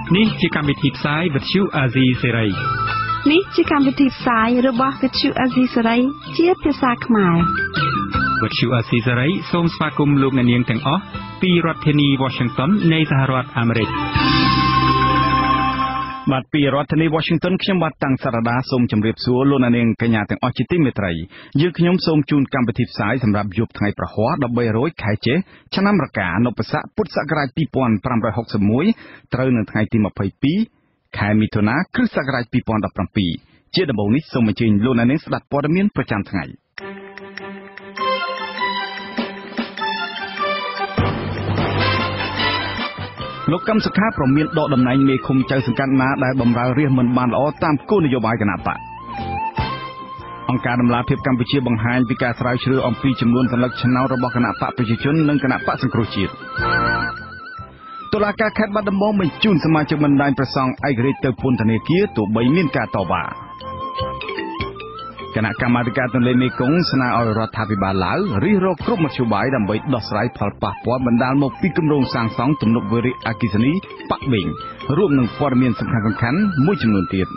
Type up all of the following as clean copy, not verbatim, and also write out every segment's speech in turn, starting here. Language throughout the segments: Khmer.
នេះជាកម្មវិធីផ្សាយវិទ្យុអាស៊ីសេរីនេះជាកម្មវិធីផ្សាយរបស់វិទ្យុអាស៊ីសេរីជាភាសាខ្មែរវិទ្យុអាស៊ីសេរីសូមស្វាគមន៍លោកអ្នកនាងទាំងអស់ពីរដ្ឋធានី Washington នៃសហរដ្ឋអាមេរិកបាទពីរដ្ឋធានី Washington ខ្ញុំបាទតាំងសារ៉ាដាសូមជម្រាបសួរលោកអ្នកនាងកញ្ញាទាំងអស់ជាទីមេត្រីយើងខ្ញុំសូមជូនកម្មវិធីផ្សាយសម្រាប់យប់ថ្ងៃប្រហ័ស13រោចខែចេសឆ្នាំរកានុបស័កពុទ្ធសករាជ2561ត្រូវនៅថ្ងៃទី22ខែមិថុនាគ្រិស្តសករាជ2017ជាដំបូងនេះសូមអញ្ជើញលោកអ្នកនាងស្ដាប់ព័ត៌មានប្រចាំថ្ងៃលោកកឹមសុខាប្រមានដកតំណែងមេឃុំចៅសង្កាត់ណាដែលបម្រើរាជមិនបានល្អតាមគោលនយោបាយគណបកអង្គការដំឡាភិបកម្ពុជាបង្ហាញពីការស្រាវជ្រាវអំពីចំនួនសន្លឹកឆ្នោតរបស់គណបកប្រជាជននិងគណបកសង្គ្រោះជាតិតុលាការខេត្តបាត់ដំបងបញ្ជូនសមាជិកបណ្ដាញប្រសង់ឯករាជ្យទៅពន្ធនាគារទោះបីមានការតវ៉ាគណៈកម្មាធិការទន្លេមេគង្គស្នើឲ្យរដ្ឋាភិបាលឡាវរិះរកគ្រប់មធ្យោបាយដើម្បីដោះស្រាយផលប៉ះពាល់បណ្ដាលមកពីគម្រោងសាងសង់ទំនប់វារីអគ្គិសនីប៉ាក់បេងរួមនឹងព័ត៌មានសំខាន់ៗមួយចំនួនទៀត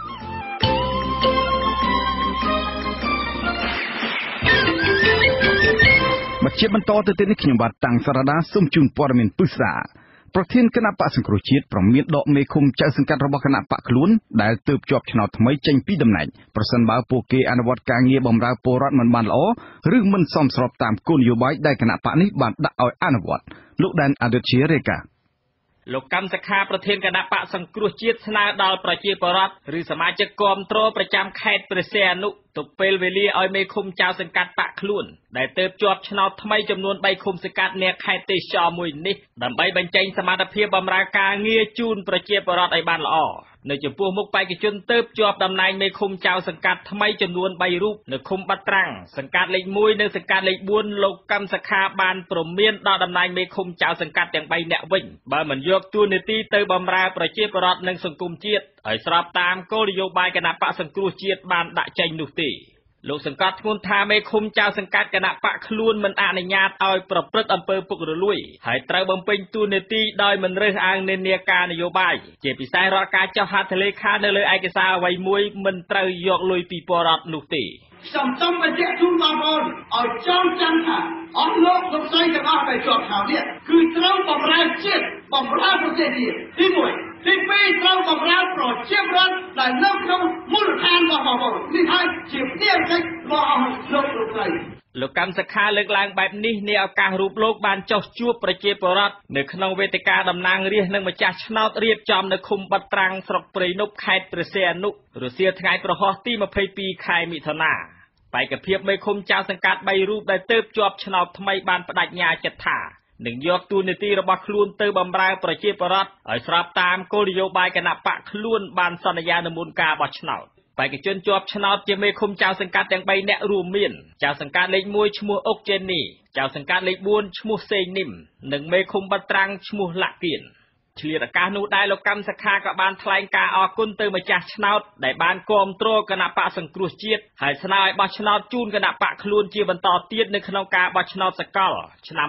មកជាបន្តទៅទៀតនេះខ្ញុំបាទតាំងសារ៉ាដាសូមជូនព័ត៌មានពិស្ដាប្រធានគណៈបកសង្គ្រោះជាតិប្រមានដកមេឃុំចៅសង្កាត់របស់គណៈបកខ្លួនដែលទើបជាប់ឆ្នោតថ្មីចេញពីតំណែងប្រសិនបើពួកគេអនុវត្តការងារបម្រើពលរដ្ឋមិនបានល្អឬមិនសមស្របតាមគោលនយោបាយដែលគណៈបកនេះបានដាក់ឲ្យអនុវត្តលោកដែនអនុជារេកាលោកកម្មសខាប្រធានគណៈបកសង្គ្រោះជាតិស្នើដល់ប្រជាពលរដ្ឋឬសមាជិកគាំទ្រប្រចាំខេត្តព្រះសីហនុទុកពេលវេលាឲ្យមេឃុំចៅសង្កាត់បកខ្លួនដែលទើបជាប់ឆ្នោតថ្មីចំនួន3ឃុំសង្កាត់នៅខេត្តទេសចរមួយនេះដើម្បីបញ្ចេញសមត្ថភាពបម្រើការងារជូនប្រជាពលរដ្ឋឲ្យបានល្អនៅចំពោះមុខបេក្ខជនទើបជាប់តំណែងមេឃុំចៅសង្កាត់ថ្មីចំនួន3រូបនៅឃុំបាត់ត្រាំងសង្កាត់លេខ1និងសង្កាត់លេខ4លោកកម្មសខាបានព្រមានដល់តំណែងមេឃុំចៅសង្កាត់ទាំង3នាក់វិញបើមិនយកតួនាទីទៅបម្រើប្រជាពលរដ្ឋនិងសង្គមជាតិឲ្យស្របតាមគោលនយោបាយគណៈបកសង្គ្រោះជាតិបានដាក់ចេញនោះទេលោកសង្កត់ធ្ងន់ថាមេឃុំចៅសង្កាត់គណៈបកខ្លួនមិនអនុញ្ញាតឲ្យប្រព្រឹត្តអំពើពុករលួយហើយត្រូវបំពេញតួនាទីដោយមិនរើសអើងនិន្នាការនយោបាយជាពិសេសរាល់ការចុះហត្ថលេខានៅលើឯកសារអ្វីមួយមិនត្រូវយកលុយពីពលរដ្ឋនោះទេខ្ញុំសូមបញ្ជាក់ជូនបងប្អូនឲ្យចងចាំថាអស់លោកស្រីទាំងអស់ដែលជាប់ឆ្នោតនេះគឺត្រូវបម្រើជាតិបម្រើប្រទេសជាតិទី1ទី2ត្រូវបម្រើប្រជាពលរដ្ឋដែលនៅក្នុងមូលដ្ឋានរបស់បងប្អូននេះហើយជាផ្នែកមួយរបស់អស់លោកស្រីលោកកម្មសខាលើកឡើងបែបនេះនាឱកាសរូបលោកបានចុះជួបប្រជាពលរដ្ឋនៅក្នុងវេទិកាតំណាងរាស្ត្រនិងម្ចាស់ឆ្នោតរៀបចំនៅឃុំបាត់ត្រាំងស្រុកព្រៃនប់ខេត្តព្រះសីហនុរសៀលថ្ងៃប្រហោះទី22ខែមិថុនាបេក្ខភាពមេឃុំចៅសង្កាត់3រូបដែលទើបជាប់ឆ្នោតថ្មីបានបដិញ្ញាចិត្តថានឹងយកតួនាទីរបស់ខ្លួនទៅបម្រើប្រជាពលរដ្ឋឲ្យស្របតាមគោលនយោបាយគណៈបកខ្លួនបានសន្យានៅមុនការបោះឆ្នោតបេក្ខជនជាប់ឆ្នោតជាមេឃុំចៅសង្កាត់ទាំង3នាក់រួមមានចៅសង្កាត់លេខ1ឈ្មោះអុកចេនីចៅសង្កាត់លេខ4ឈ្មោះសេងនីមនិងមេឃុំបាត់ត្រាំងឈ្មោះលាក់គៀនឆ្លៀតឱកាសនោះដែរលោកកម្មសខាក៏បានថ្លែងការអរគុណទៅម្ចាស់ឆ្នោតដែលបានគាំទ្រគណៈបកសង្គ្រោះជាតិហើយស្នើឲ្យបោះឆ្នោតជូនគណៈបកខ្លួនជាបន្តទៀតនៅក្នុងការបោះឆ្នោតសកលឆ្នាំ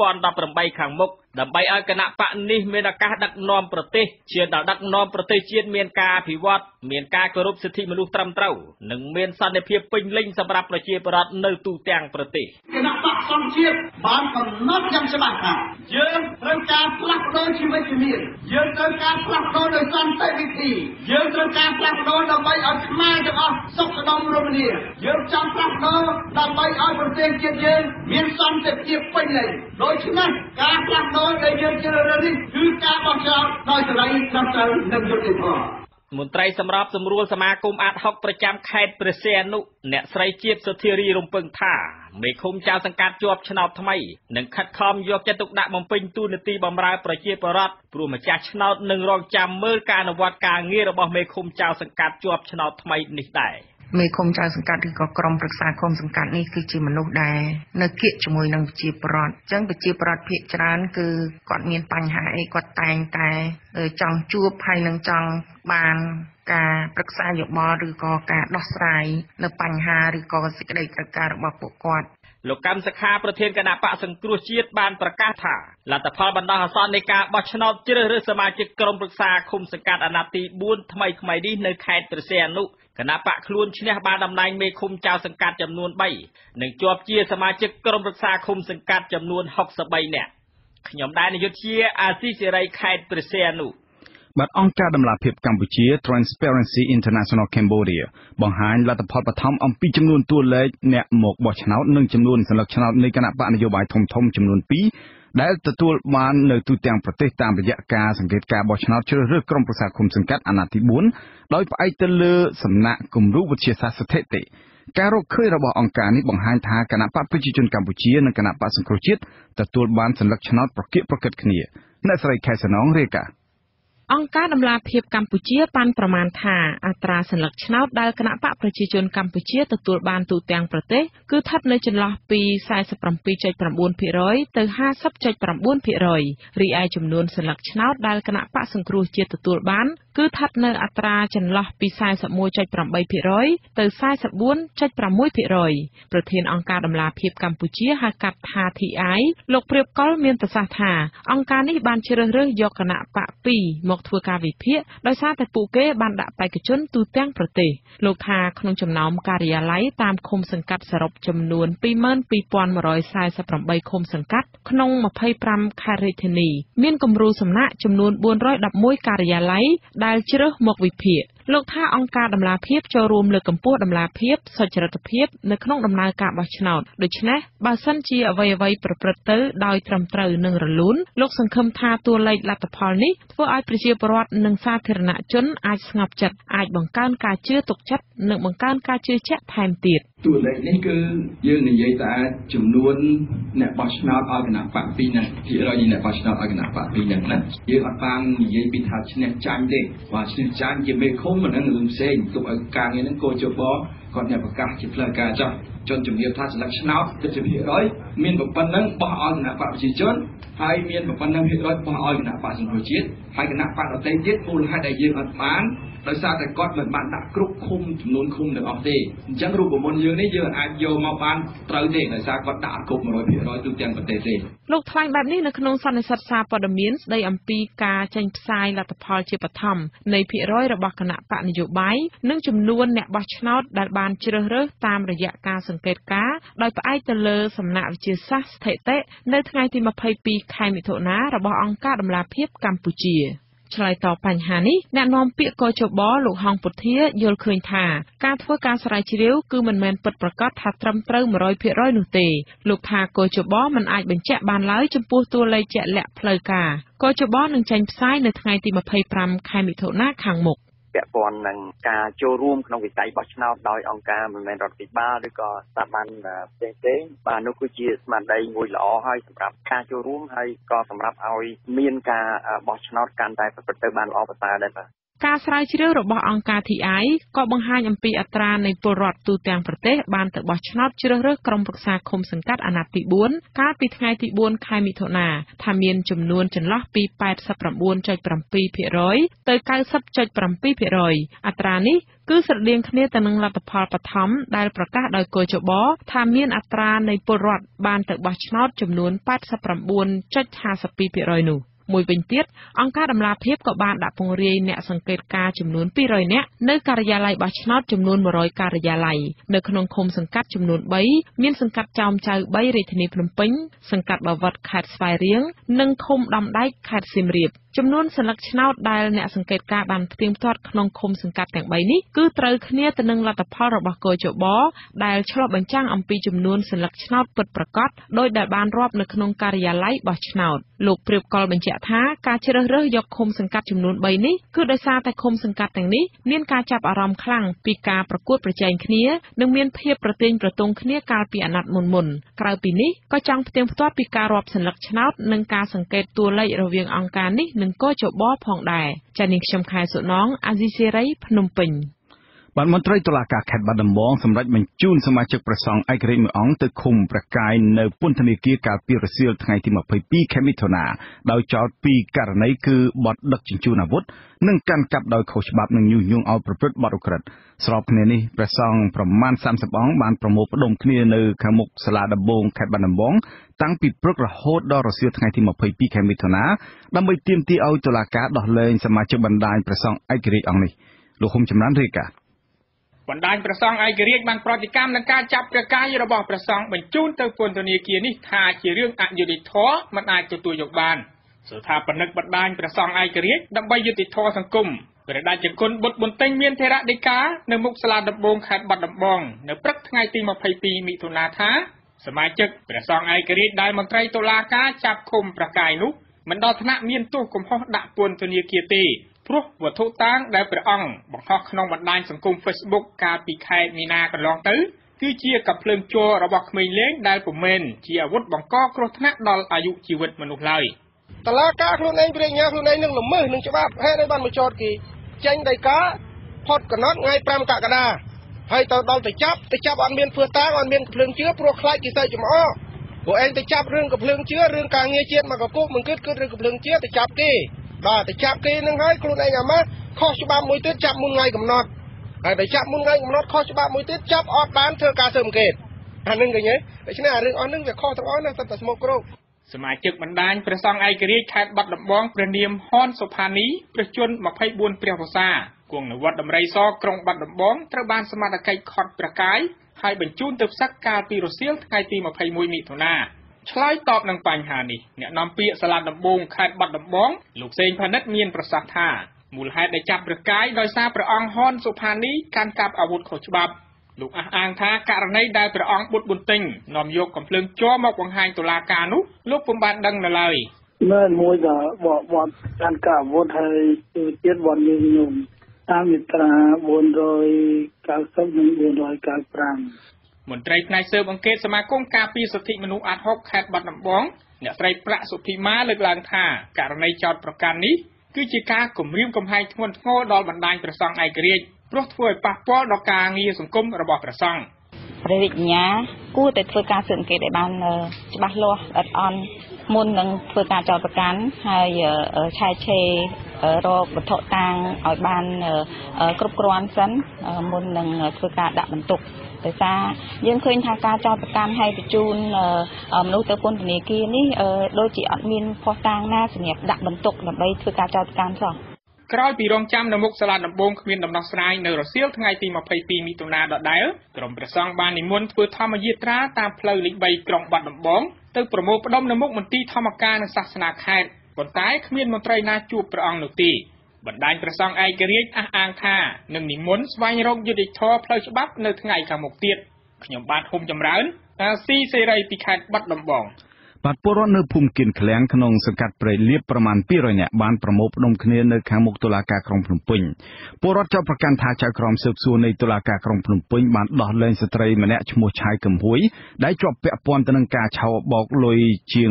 2018ខាងមុខដើម្បីឲ្យគណៈបកនេះមានឱកាសដឹកនាំប្រទេសជាដល់ដឹកនាំប្រទេសជាតិមានការអភិវឌ្ឍមានការគោរពសិទ្ធិមនុស្សត្រឹមត្រូវនិងមានសន្តិភាពពេញលេញសម្រាប់ប្រជាពលរដ្ឋនៅទូទាំងប្រទេសគណៈបកសង្គ្រោះជាតិបានកំណត់យ៉ាងច្បាស់ថាយើងត្រូវការផ្លាស់ប្ដូរជីវិតជំនាញយើងត្រូវការផ្លាស់ប្ដូរដោយសន្តិវិធីយើងត្រូវការផ្លាស់ប្ដូរដើម្បីឲ្យខ្មែរទាំងអស់សុខដុមរមនាយើងចង់ផ្លាស់ប្ដូរដើម្បីឲ្យប្រទេសជាតិយើងមានសន្តិភាពពេញលេញដូច្នេះការផ្លាស់ប្ដូរដែលយើងជ្រើសរើសនេះគឺការបោះឆ្នោតដោយសេរីត្រឹមត្រូវនិងយុត្តិធម៌មន្ត្រីសម្របសម្រួលសមាគមអាត60ប្រចាំខេត្តព្រះសីហនុអ្នកស្រីជាតិសុធារីរំពឹងថាមេឃុំចៅសង្កាត់ជាប់ឆ្នោតថ្មីនឹងខិតខំយកចិត្តទុកដាក់បំពេញតួនាទីបម្រើប្រជាពលរដ្ឋព្រោះម្ចាស់ឆ្នោតនឹងរងចាំមើលការអនុវត្តការងាររបស់មេឃុំចៅសង្កាត់ជាប់ឆ្នោតថ្មីនេះដែរមេឃុំចៅសង្កាត់ឬក៏ក្រុមប្រឹក្សាឃុំសង្កាត់នេះគឺជាមនុស្សដែលនៅគៀកជាមួយនឹងប្រជាពលរដ្ឋអញ្ចឹងប្រជាពលរដ្ឋភាគច្រើនគឺគាត់មានបញ្ហាអីគាត់តែងតែចង់ជួបហើយនឹងចង់បានការប្រឹក្សាយោបល់ឬក៏ការដោះស្រាយនៅបញ្ហាឬក៏សេចក្តីត្រូវការរបស់ពួកគាត់លោកកម្មសខាប្រធានគណៈបកសង្គ្រោះជាតិបានប្រកាសថាលទ្ធផលបណ្ដោះអាសន្ននៃការបោះឆ្នោតជ្រើសរើសសមាជិកក្រុមប្រឹក្សាឃុំសង្កាត់អាណត្តិទី4ថ្មីនេះនៅខេត្តព្រះសីហនុគណៈបកខ្លួនឈ្នះបានតំណែងមេឃុំចៅសង្កាត់ចំនួន3និងជាប់ជាសមាជិកក្រុមប្រឹក្សាឃុំសង្កាត់ចំនួន63នាក់ខ្ញុំដែរនាយកជាអាស៊ីសេរីខេត្តព្រះសីហនុបាទអង្គការដំឡាភិបកម្ពុជា Transparency International Cambodia បង្ហាញលទ្ធផលបឋមអំពីចំនួនតួលេខអ្នកមកបោះឆ្នោតនិងចំនួនសន្លឹកឆ្នោតនៃគណៈបកនយោបាយធំចំនួន2ដែលទទួលបាននៅទូទាំងប្រទេសតាមរយៈការសង្កេតការបោះឆ្នោតជ្រើសរើសក្រុមប្រឹក្សាឃុំសង្កាត់អាណត្តិទី4ដោយផ្អែកទៅលើសំណាក់គំរូវិទ្យាសាស្ត្រស្ថិតិការរកឃើញរបស់អង្គការនេះបង្ហាញថាគណៈបកប្រជាជនកម្ពុជានិងគណៈបកសង្គ្រោះជាតិទទួលបានសន្លឹកឆ្នោតប្រកៀកប្រកិតគ្នាអ្នកស្រីខែសនងរាយការណ៍អង្គការដំឡាភិបកម្ពុជាបានប្រមាណថាអត្រាសន្លឹកឆ្នោតដែលគណៈបកប្រជាជនកម្ពុជាទទួលបានទូទាំងប្រទេសគឺស្ថិតនៅចន្លោះពី 47.9% ទៅ 50.9% រីឯចំនួនសន្លឹកឆ្នោតដែលគណៈបកសង្គ្រោះជាតិទទួលបានគឺស្ថិតនៅអត្រាចន្លោះពី 41.8% ទៅ 44.6% ប្រធានអង្គការដំឡាភិបកម្ពុជាហៅកាត់ថា TI លោកព្រាបកុលមានប្រសាសន៍ថាអង្គការនេះបានជ្រើសរើសយកគណៈបក2មកធ្វើការវិភាគដោយសារតែពួកគេបានដាក់បេក្ខជនទូទាំងប្រទេសលោកថាក្នុងចំណោមការិយាល័យតាមឃុំសង្កាត់សរុបចំនួន 22,148 ឃុំសង្កាត់ក្នុង 25 ខេត្តរាជធានីមានគំរូសំណាក់ចំនួន 411 ការិយាល័យដែលជ្រើសមកវិភាគលោកថាអង្គការដំឡាភិបចូលរួមលើកកម្ពស់ដំឡាភិបសុចរិតភាពនៅក្នុងដំណើរការបោះឆ្នោតដូច្នេះបើសិនជាអ្វីៗប្រព្រឹត្តទៅដោយត្រឹមត្រូវនិងរលូនលោកសង្ឃឹមថាតួលេខលទ្ធផលនេះធ្វើឲ្យប្រជាពលរដ្ឋនិងសាធារណជនអាចស្ងប់ចិត្តអាចបង្កើនការជឿទុកចិត្តនិងបង្កើនការជឿជាក់ថែមទៀតតួលេខនេះគឺយើងនិយាយតែចំនួនអ្នកបោះឆ្នោតឲ្យគណៈបក2ហ្នឹងភាគរយនៃអ្នកបោះឆ្នោតឲ្យគណៈបក2ហ្នឹងណាយើងអត់បាននិយាយពីថាឈ្នះចាញ់ទេបើឈ្នះចាញ់ជាមេឃុំមិនហ្នឹងរឿងផ្សេងទុកឲ្យការងារហ្នឹងកោជបគាត់អ្នកប្រកាសជាផ្លូវការចោះចនជំរាបថាសន្លឹកឆ្នោត70%មានប៉ុណ្ណឹងបោះឲ្យគណៈបកប្រជាជនហើយមានប៉ុណ្ណឹងភាគរយបោះឲ្យគណៈបកសង្គ្រោះជាតិហើយគណៈបកដទៃទៀតមូលហេតុដែលយើងអត់បានដោយសារតែគាត់មិនបានដាក់គ្រប់ឃុំចំនួនឃុំទាំងអស់ទេអញ្ចឹងរូបមន្តយើងនេះយើងអាចយកមកបានត្រូវទេដោយសារគាត់ដាក់គ្រប់ 100% ទូទាំងប្រទេសទេលោកថ្លែងបែបនេះនៅក្នុងសន្និសីទសារព័ត៌មានស្ដីអំពីការចេញផ្សាយលទ្ធផលជាបឋមនៃភាគរយរបស់គណៈបកនយោបាយនិងចំនួនអ្នកបោះឆ្នោតដែលបានជ្រើសរើសតាមរយៈការសង្កេតការណ៍ដោយផ្អែកទៅលើសំណាក់វិទ្យាសាស្ត្រស្ថិតិនៅថ្ងៃទី22ខែមិថុនារបស់អង្គការដំឡាភិបកម្ពុជាឆ្លើយតបបញ្ហានេះអ្នកនាំពាក្យកជបលោកហងពុធាយល់ឃើញថាការធ្វើការស្រាវជ្រាវគឺមិនមែនពិតប្រាកដថាត្រឹមត្រូវ 100% នោះទេលោកថាកជបមិនអាចបញ្ជាក់បានឡើយចំពោះតួលេខជាក់លាក់ផ្លូវការកជបនឹងចេញផ្សាយនៅថ្ងៃទី25ខែមិថុនាខាងមុខពាក់ព័ន្ធនឹងការចូលរួមក្នុងវិស័យបោះឆ្នោតដោយអង្គការមិនមែនរដ្ឋាភិបាលឬក៏ស្ថាប័នផ្សេងៗបាទនោះគឺជាស្មារតីមួយល្អហើយសម្រាប់ការចូលរួមហើយក៏សម្រាប់ឲ្យមានការបោះឆ្នោតកាន់តែប្រព្រឹត្តទៅបានល្អប្រសើរដែរបាទការស្រាវជ្រាវរបស់អង្គការ TI ក៏បង្ហាញអំពីអត្រានៃពលរដ្ឋទូទាំងប្រទេសបានទៅបោះឆ្នោតជ្រើសរើសក្រុមប្រឹក្សាឃុំសង្កាត់អាណត្តិទី4កាលពីថ្ងៃទី4ខែមិថុនាថាមានចំនួនចន្លោះពី 89.7% ទៅ 90.7% អត្រានេះគឺស្រដៀងគ្នាទៅនឹងលទ្ធផលបឋមដែលប្រកាសដោយកជបថាមានអត្រានៃពលរដ្ឋបានទៅបោះឆ្នោតចំនួន 89.52% នោះមួយវិញទៀតអង្គការដំឡាភិបក៏បានដាក់ពង្រាយអ្នកសង្កេតការចំនួន200នាក់នៅការិយាល័យបោះឆ្នោតចំនួន100ការិយាល័យនៅក្នុងឃុំសង្កាត់ចំនួន3មានសង្កាត់ចោមចៅ3រាជធានីភ្នំពេញសង្កាត់បាវិតខេត្តស្វាយរៀងនិងឃុំដំដែកខេត្តសៀមរាបចំនួនសន្លឹកឆ្នោតដែលអ្នកសង្កេតការបានផ្ទៀងផ្ទាត់ក្នុងឃុំសង្កាត់ទាំង3នេះគឺត្រូវគ្នាទៅនឹងលទ្ធផលរបស់កជបដែលឆ្លុះបញ្ចាំងអំពីចំនួនសន្លឹកឆ្នោតពិតប្រាកដដោយដែលបានរាប់នៅក្នុងការិយាល័យបោះឆ្នោតលោកព្រាបកុលបញ្ជាក់ថាការជ្រើសរើសយកឃុំសង្កាត់ចំនួន3នេះគឺដោយសារតែឃុំសង្កាត់ទាំងនេះមានការចាប់អារម្មណ៍ខ្លាំងពីការប្រកួតប្រជែងគ្នានិងមានភាពប្រទែងប្រទង់គ្នាកាលពីអាណត្តិមុនក្រៅពីនេះក៏ចង់ផ្ទៀងផ្ទាត់ពីការរាប់សន្លឹកឆ្នោតនិងការសង្កេតតួលេខរវាងអង្គការនេះនិងកជបផងដែរចា៎នាងខ្ញុំខែសុណងអាស៊ីសេរីភ្នំពេញបានមន្ត្រីតុលាការខេត្តបាត់ដំបងសម្រាប់បញ្ជូនសមាជិកប្រសង់ឯករាជ្យមួយអង្គទៅឃុំប្រកាយនៅពន្ធនាគារកាលពីរសៀលថ្ងៃទី22ខែមិថុនាដោយចោទពីករណីគឺបទដឹកជញ្ជូនអាវុធនិងកាន់កាប់ដោយខុសច្បាប់និងញុះញង់ឲ្យប្រព្រឹត្តបទឧក្រិដ្ឋស្របគ្នានេះព្រះសង្ឃប្រមាណ30អង្គបានប្រមូលផ្ដុំគ្នានៅខាងមុខសាលាដំបងខេត្តបាត់ដំបងតាំងពីព្រឹករហូតដល់រសៀលថ្ងៃទី22ខែមិថុនាដើម្បីទាមទារឲ្យតុលាការដោះលែងសមាជិកបណ្ដាញព្រះសង្ឃឯករាជ្យអង្គនេះលោកហ៊ុំចំណានរាយការណ៍បណ្ដាញព្រះសង្ឃឯករាជ្យបានប្រតិកម្មនឹងការចាប់ព្រះកាយរបស់ព្រះសង្ឃបញ្ជូនទៅពន្ធនាគារនេះថាជារឿងអយុត្តិធម៌មិនអាចទទួលយកបានស្ថាបនិកបណ្ដាញព្រះសង្ឃឯករាជ្យដើម្បីយុត្តិធម៌សង្គមព្រះតេជគុណបុត្របន្ទិញមានថេរដីកានៅមុខសាលាដំបងខេត្តបាត់ដំបងនៅព្រឹកថ្ងៃទី22មិថុនាថាសមាជិកព្រះសង្ឃឯករាជ្យដែលមន្ត្រីតុលាការចាប់ឃុំព្រះកាយនោះមិនដល់ថ្នាក់មានទោសកំហុសដាក់ពន្ធនាគារទេព្រោះវត្ថុតាងដែលព្រះអង្គបង្ហោះក្នុងបណ្ដាញសង្គម Facebook កាលពីខែមីនាកន្លងទៅគឺជាកាភ្លើងជ័ររបស់ក្មេងលេងដែលពុំមែនជាអាវុធបង្កគ្រោះថ្នាក់ដល់អាយុជីវិតមនុស្សឡើយតឡាការខ្លួនឯងព្រះញ្ញាខ្លួនឯងនឹងល្មើសនឹងច្បាប់ហេតុអីបានមកចោទគេចេញដីកាផុតកំណត់ថ្ងៃ5កក្កដាហើយទៅដល់ទៅចាប់អត់មានធ្វើតាងអត់មានភ្លើងជឿព្រោះខ្លាចគេសើចចំអកពួកឯងទៅចាប់រឿងកំភ្លើងជឿរឿងការងារជាតិមកកគុកមិនគិតរឿងកំភ្លើងជឿទៅចាប់គេបាទទៅចាប់គេនឹងហើយខ្លួនឯងអាម៉ាស់ខុសច្បាប់មួយទៀតចាប់មុនថ្ងៃកំណត់ហើយទៅចាប់មុនថ្ងៃកំណត់ខុសច្បាប់មួយទៀតចាប់អត់បានធ្វើការស៊ើបអង្កេតអានឹងឃើញទេដូច្នេះអារឿងអស់នឹងវាខុសទាំងអស់ណាសិតតែស្មុគគ្រោកសមាជិកបណ្ដាញព្រះសង្ឃឯករាជ្យខេត្តបាត់ដំបងព្រះនាមហ៊ុនសុផានីព្រះជន្ម24ព្រះវស្សាគង់នៅវត្តដំរីសក្រុងបាត់ដំបងត្រូវបានសមត្ថកិច្ចខត់ព្រះកាយហើយបញ្ជូនទៅផ្សឹកកាលពីរសៀលថ្ងៃទី21មិថុនាឆ្លើយតបនឹងបញ្ហានេះអ្នកនាំពាក្យសាលាដំបងខេត្តបាត់ដំបងលោកសេងផានិតមានប្រសាសន៍ថាមូលហេតុដែលចាប់ព្រះកាយដោយសារព្រះអង្គហ៊ុនសុផានីកាន់កាប់អាវុធខុសច្បាប់លោកអះអាងថាករណីដែលព្រះអង្គបុត្របន្ទិញនាំយកកំភ្លើងជ័រមកបង្ហាញតុលាការនោះលោកពុំបានដឹងនៅឡើយមែនមួយដល់បទកាន់កាប់អាវុធហើយទៀតបទយើងខ្ញុំតាមមាត្រា490និង495 មន្ត្រីផ្នែកស៊ើបអង្កេតសមាគមការពារសិទ្ធិមនុស្សអាត់ហុកខេត្តបាត់ដំបងអ្នកស្រីប្រាក់សុភីម៉ាលើកឡើងថាករណីចោទប្រកាន់នេះគឺជាការគំរាមកំហែងធ្ងន់ធ្ងរដល់បណ្ដាញព្រះសង្ឃឯករាជ្យព្រោះធ្វើឲ្យប៉ះពាល់ដល់ការងារសង្គមរបស់ព្រះសង្ឃព្រះរាជអាជ្ញាគួរតែធ្វើការស៊ើបអង្កេតឲ្យបានច្បាស់លាស់ល្អិតអន់មុននឹងធ្វើការចោទប្រកាន់ហើយឆែកឆេររកវត្ថុតាងឲ្យបានគ្រប់គ្រាន់សិនមុននឹងធ្វើការដាក់បន្ទុកដោយសារយើងឃើញថាការចោទប្រកាន់ឲ្យបញ្ជូនមនុស្សទៅពន្ធនាគារនេះដូចជាអត់មានភស្តុតាងណាសម្រាប់ដាក់បន្ទុកដើម្បីធ្វើការចោទប្រកាន់សោះក្រោយពីរងចាំនៅមុខសាលាដំបងគ្មានដំណោះស្រាយនៅរសៀលថ្ងៃទី22មិថុនាដដែលក្រុមព្រះសង្ឃបាននិមន្តធ្វើធម្មយាត្រាតាមផ្លូវលេខ3ក្រុងបាត់ដំបងទៅប្រមូលផ្ដុំនៅមុខមន្ទីរធម្មការនិងសាសនាខេត្តប៉ុន្តែគ្មានមន្ត្រីណាជួបព្រះអង្គនោះទេបណ្ដាញព្រះសង្ឃឯករាជ្យអះអាងថានឹងនិមន្តស្វែងរកយុត្តិធម៌ផ្លូវច្បាប់នៅថ្ងៃខាងមុខទៀតខ្ញុំបាទហ៊ុំចម្រើនអាស៊ីសេរីពីខេត្តបាត់ដំបងបាទពលរដ្ឋនៅភូមិគៀនឃ្លាំងក្នុងសង្កាត់ព្រៃលៀបប្រមាណ200នាក់បានប្រមូលផ្ដុំគ្នានៅខាងមុខតុលាការក្រុងភ្នំពេញពលរដ្ឋចោទប្រកាន់ថាចៅក្រមស៊ើបសួរនៃតុលាការក្រុងភ្នំពេញបានដោះលែងស្ត្រីម្នាក់ឈ្មោះឆាយកំហួយដែលជាប់ពាក់ព័ន្ធទៅនឹងការឆោបបោកលុយជាង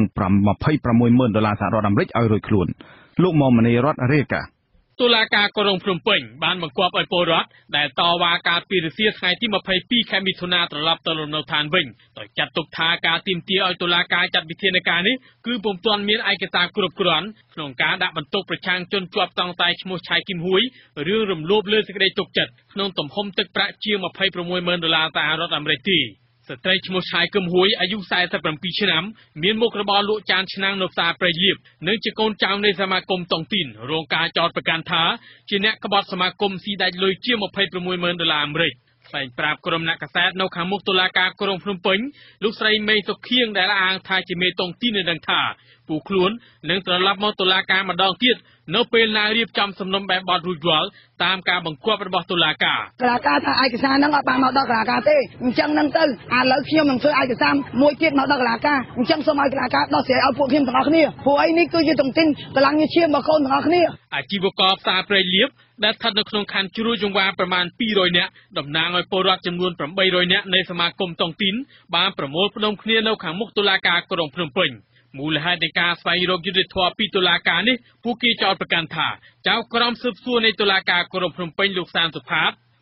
$26,000សហរដ្ឋអាមេរិកឲ្យរួចខ្លួនលោកមុំមនីរតរាយការណ៍តុលាការក្រុងភ្នំពេញបានបង្គាប់ឲ្យពលរដ្ឋដែលតវ៉ាការពីរសៀលថ្ងៃទី22ខែមិថុនាត្រឡប់ទៅលំនៅឋានវិញដោយចាត់ទុកថាការទាមទារឲ្យតុលាការចាត់វិធានការនេះគឺពុំទាន់មានឯកសារគ្រប់គ្រាន់ក្នុងការដាក់បន្ទុកប្រឆាំងជនជាប់តង់តែឈ្មោះឆៃគឹមហួយរឿងរំលោភលើសេចក្តីទុកចិត្តក្នុងទំហំទឹកប្រាក់ជាង$26,000សហរដ្ឋអាមេរិកទេស្ត្រីឈ្មោះឆាយគឹមហួយអាយុ47ឆ្នាំមានមុខរបរលក់ចានឆ្នាំងនៅផ្សារព្រៃលៀបនិងជាកូនចៅនៃសមាគមតុងទីនរងការចោទប្រកាន់ថាជាអ្នកក្បត់សមាគមស៊ីដាច់លុយជាង$26,000អាមេរិកថ្លែងប្រាប់ក្រុមអ្នកកាសែតនៅខាងមុខតុលាការក្រុងភ្នំពេញលោកស្រីមេសុខៀងដែលអាងថាជាមេតុងទីននឹងថាពួកខ្លួននឹងត្រឡប់មកតុលាការម្ដងទៀតនៅពេលណារៀបចំសំណុំបែបបទរួចរាល់តាមការបង្គាប់របស់តុលាការតុលាការថាឯកសារហ្នឹងអត់បានមកដល់តុលាការទេអញ្ចឹងហ្នឹងទៅឥឡូវខ្ញុំនឹងធ្វើឯកសារមួយទៀតមកដល់តុលាការអញ្ចឹងសូមឲ្យតុលាការដោះស្រាយឲ្យពួកខ្ញុំទាំងអស់គ្នាព្រោះអីនេះគឺជាតុងទីនកម្លាំងញើសឈាមរបស់កូនទាំងអស់គ្នាអាជីវករផ្សារព្រៃលៀបដែលស្ថិតនៅក្នុងខណ្ឌជ្រោយចង្វារប្រមាណ200នាក់តំណាងឲ្យពលរដ្ឋចំនួន800នាក់នៃសមាគមតុងទីនបានប្រមូលផ្ដុំគ្នានៅខាងមុខតុលាការក្រុងភ្នំពេញមូលហេតុនៃការស្វែងរកយុត្តិធម៌ពីតុលាការនេះពួកគេចោទប្រកាន់ថាចៅក្រមស៊ើបសួរនៃតុលាការក្រុងភ្នំពេញលោកសានសុផាត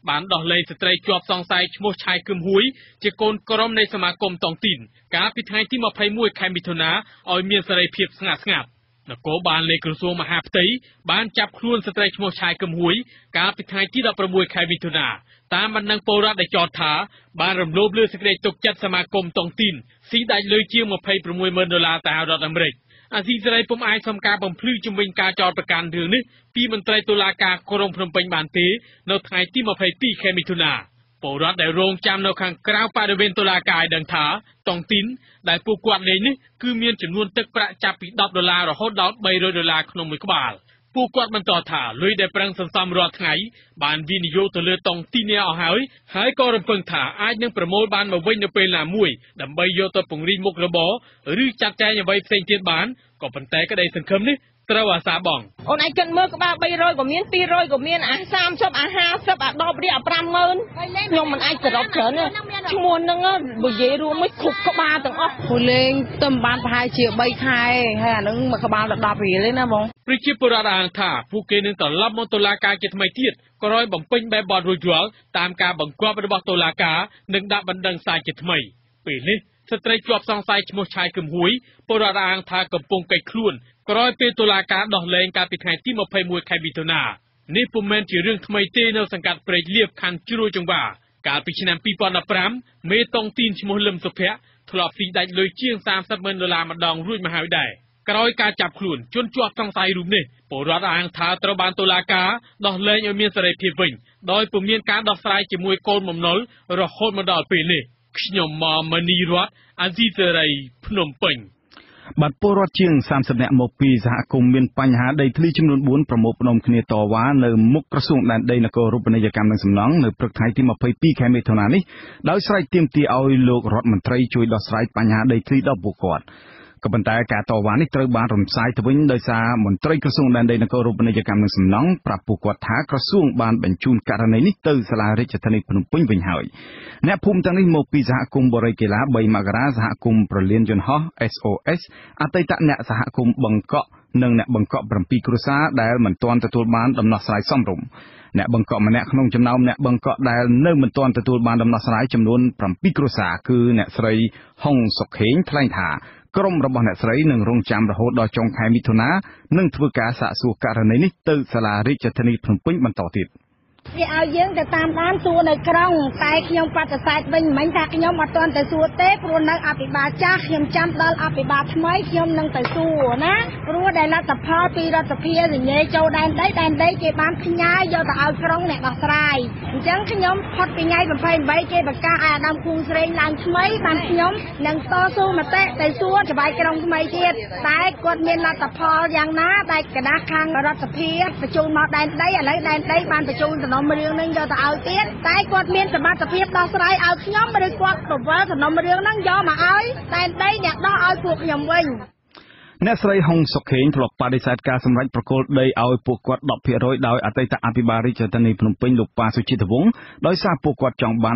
បានដោះលែងស្ត្រីជាប់សង្ស័យឈ្មោះឆាយគឹមហួយជាកូនក្រុមនៃសមាគមតង់ទីនកាលពីថ្ងៃទី21ខែមិថុនាឲ្យមានសេរីភាពស្ងាត់ស្ងាត់នគរបាលលេខក្រសួងមហាផ្ទៃបានចាប់ខ្លួនស្ត្រីឈ្មោះឆាយគឹមហួយកាលពីថ្ងៃទី16ខែមិថុនាតាមបណ្ដឹងពលរដ្ឋដែលចោទថាបានរំលោភលើសេចក្តីទុកចិត្តសមាគមតង់ទីនស៊ីដាច់លុយជាង$26,000សហរដ្ឋអាមេរិកអាស៊ីសេរីពុំអាចសុំការបំភ្លឺជំវិញការចោទប្រកាន់រឿងនេះពីមន្ត្រីតុលាការក្រុងភ្នំពេញបានទេនៅថ្ងៃទី22ខែមិថុនាពលរដ្ឋដែលរងចាំនៅខាងក្រៅបរិវេណតុលាការឲ្យដឹងថាតង់ទីនដែលពួកគាត់លេងនេះគឺមានចំនួនទឹកប្រាក់ចាប់ពី$10រហូតដល់$300ក្នុងមួយក្បាលពួកគាត់បន្តថាលុយដែលប្រឹងសន្សំរាល់ថ្ងៃបានវិនិយោគទៅលើតង់ទីននេះអស់ហើយក៏រំពឹងថាអាចនឹងប្រមូលបានមកវិញនៅពេលណាមួយដើម្បីយកទៅពង្រីកមុខរបរឬចាត់ចែងអ្វីផ្សេងទៀតបានក៏ប៉ុន្តែក្តីសង្ឃឹមនេះត្រូវអាសាបងអូនឯងគិតមើលក្បាល300ក៏មាន200ក៏មានអា30អា50អា10រៀល50000ខ្ញុំមិនអាចសរុបច្រើនទេឈ្មោះហ្នឹងបើនិយាយរួមមួយគ្រប់ក្បាលទាំងអស់ព្រោះលេងទៅបានប្រហែលជា3ខែហើយអាហ្នឹងមួយក្បាលដល់10រៀលទេណាបងប្រជាពលរដ្ឋអាងថាពួកគេនឹងត្រឡប់មកតុលាការជាថ្មីទៀតក្រោយបំពេញបែបបទរួចរាល់តាមការបង្គាប់របស់តុលាការនិងដាក់បណ្ដឹងសាយជាថ្មីពេលនេះស្ត្រីជាប់សង្ស័យឈ្មោះឆាយគឹមហួយពលរដ្ឋអាងថាកំពុងកិច្ចខ្លួនក្រោយពេលតុលាការដោះលែងកាលពីថ្ងៃទី21ខែមិថុនានេះពុំមែនជារឿងថ្មីទេនៅសង្កាត់ព្រែកលៀបខណ្ឌជ្រោយចង្វាកាលពីឆ្នាំ2015មេតង់ទីនឈ្មោះលឹមសុភ័ក្រធ្លាប់ស៊ីដាច់លុយជាង$30,000ម្ដងរួចមកហើយដែរក្រោយការចាប់ខ្លួនជនជាប់សង្ស័យរូបនេះពលរដ្ឋអាងថាត្រូវបានតុលាការដោះលែងឲ្យមានសេរីភាពវិញដោយពុំមានការដោះស្រាយជាមួយកូនបំណុលរហូតមកដល់ពេលនេះខ្ញុំមកមនីរតអាស៊ីសេរីភ្នំពេញបាទពលរដ្ឋជាង30នាក់មកពីសហគមន៍មានបញ្ហាដីធ្លីចំនួន4ប្រមូលផ្ដុំគ្នាតវ៉ានៅមុខក្រសួងដែនដីនគររូបនីយកម្មនិងសំណង់នៅព្រឹកថ្ងៃទី22ខែមិថុនានេះដោយស្រែកទាមទារឲ្យលោករដ្ឋមន្ត្រីជួយដោះស្រាយបញ្ហាដីធ្លីដល់ពួកគាត់ក៏ប៉ុន្តែការតវ៉ានេះត្រូវបានរំសាយទៅវិញដោយសារមន្ត្រីក្រសួងដែនដីនគររូបនីយកម្មនិងសំណង់ប្រាប់ពួកគាត់ថាក្រសួងបានបញ្ជូនករណីនេះទៅសាលារាជធានីភ្នំពេញវិញហើយអ្នកភូមិទាំងនេះមកពីសហគមន៍បរិយាកេឡា3មករាសហគមន៍ប្រលានយន្តហោះ SOS អតីតអ្នកសហគមន៍បង្កក់និងអ្នកបង្កក់7គ្រួសារដែលមិនទាន់ទទួលបានដំណោះស្រាយសមរម្យអ្នកបង្កក់ម្នាក់ក្នុងចំណោមអ្នកបង្កក់ដែលនៅមិនទាន់ទទួលបានដំណោះស្រាយចំនួន7គ្រួសារគឺអ្នកស្រីហុងសុខេងថ្លែងថាក្រុមរបស់អ្នកស្រីនឹងរងចាំរហូតដល់ចុងខែមិថុនានិងធ្វើការសាកសួរករណីនេះទៅសាលារាជធានីភ្នំពេញបន្តទៀតវាឲ្យយើងទៅតាមដានសួរនៅក្រុងតែខ្ញុំបដិសេធវិញមិនថាខ្ញុំអត់ទាន់ទៅសួរទេព្រោះនៅអភិបាលចាស់ខ្ញុំចាំដល់អភិបាលថ្មីខ្ញុំនឹងទៅសួរណាព្រោះដែលលទ្ធផលពីរដ្ឋសភានិយាយចូលដែនដីគេបានផ្ញើយកទៅឲ្យក្រុងអ្នកដោះស្រាយអញ្ចឹងខ្ញុំផុតពីថ្ងៃ28គេបង្កាសឲ្យអាដាមគូងស្រេងឡើងថ្មីបានខ្ញុំនឹងតស៊ូមតិទៅសួរច្បាយក្រុងថ្មីទៀតតែគាត់មានលទ្ធផលយ៉ាងណាដែលគណៈខាងរដ្ឋសភាបញ្ជូនមកដែនដីឥឡូវដែនដីបានបញ្ជូនសំណុំរឿងនឹងយកទៅឲ្យទៀតតែគាត់មានសមត្ថភាពដោះស្រាយឲ្យខ្ញុំឬគាត់ប្រវល់សំណុំរឿងនឹងយកមកឲ្យតែដីអ្នកដោះឲ្យពួកខ្ញុំវិញអ្នកស្រីហុងសុខេងធ្លាប់បដិសេធការសម្រេចប្រគល់ដីឲ្យពួកគាត់ 10% ដោយអតីតអភិបាលរាជធានីភ្នំពេញលោកប៉ាសុជាតិវង្សដោយសារពួកគាត់ចង់បាន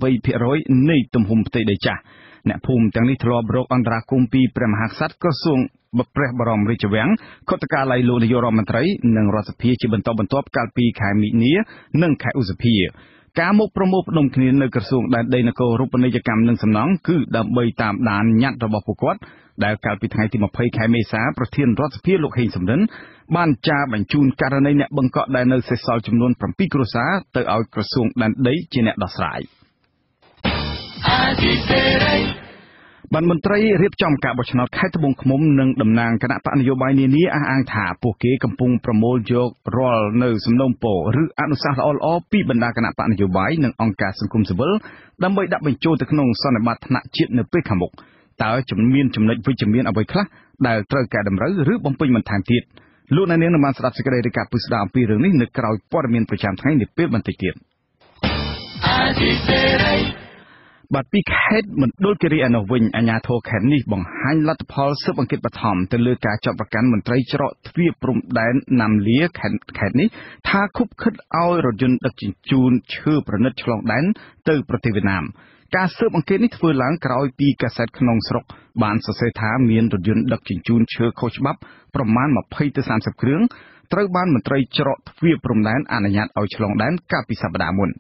53% នៃទំហំផ្ទៃដីចាស់អ្នកភូមិទាំងនេះធ្លាប់រកអន្តរាគមន៍ពីព្រះមហាក្សត្រក្រសួងព្រះបរមរាជវាំងខុទ្ទកាល័យលោកនាយករដ្ឋមន្ត្រីនិងរដ្ឋសភាជាបន្តបន្ទាប់កាលពីខែមិនិនានិងខែឧសភាការមកប្រមូលផ្ដុំគ្នានៅក្រសួងដែនដីនគររូបនីយកម្មនិងសំណង់គឺដើម្បីតាមដានញត្តិរបស់ពួកគាត់ដែលកាលពីថ្ងៃទី20ខែមេសាប្រធានរដ្ឋសភាលោកហេងសំរិនបានចារបញ្ជូនករណីអ្នកបង្កក់ដែលនៅសេសសល់ចំនួន7គ្រួសារទៅឲ្យក្រសួងដែនដីជាអ្នកដោះស្រាយបានមន្ត្រីរៀបចំការបោះឆ្នោតខេត្តត្បូងឃ្មុំនិងតំណាងគណៈបកនយោបាយនានាអះអាងថាពួកគេកំពុងប្រមូលយករាល់នៅសំណូមពរឬអនុសាសន៍ល្អៗពីបណ្ដាគណៈបកនយោបាយនិងអង្គការសង្គមស៊ីវិលដើម្បីដាក់បញ្ចូលទៅក្នុងសន្និបាតថ្នាក់ជាតិនៅពេលខាងមុខតើមានចំណុចវិជ្ជមានអ្វីខ្លះដែលត្រូវកែតម្រូវឬបំពេញបន្ថែមទៀតលោកអ្នកនាងនឹងបានស្ដាប់សេចក្តីរាយការណ៍ពិស្ដារអំពីរឿងនេះនៅក្រៅព័ត៌មានប្រចាំថ្ងៃនាពេលបន្តិចទៀតបាទពីខេត្តមណ្ឌលគិរីឯនោះវិញអាជ្ញាធរខេត្តនេះបង្ហាញលទ្ធផលស៊ើបអង្កេតបឋមទៅលើការចាប់ប្រកាន់មន្ត្រីច្រកទ្វារព្រំដែនណាំលាខេត្តនេះថាខុបខិតឲ្យរថយន្តដឹកជញ្ជូនឈើប្រណិតឆ្លងដែនទៅប្រទេសវៀតណាមការស៊ើបអង្កេតនេះធ្វើឡើងក្រោយពីកាសែតក្នុងស្រុកបានសរសេរថាមានរថយន្តដឹកជញ្ជូនឈើខុសច្បាប់ប្រមាណ20ទៅ30គ្រឿងត្រូវបានមន្ត្រីច្រកទ្វារព្រំដែនអនុញ្ញាតឲ្យឆ្លងដែនកាលពីសប្តាហ៍មុន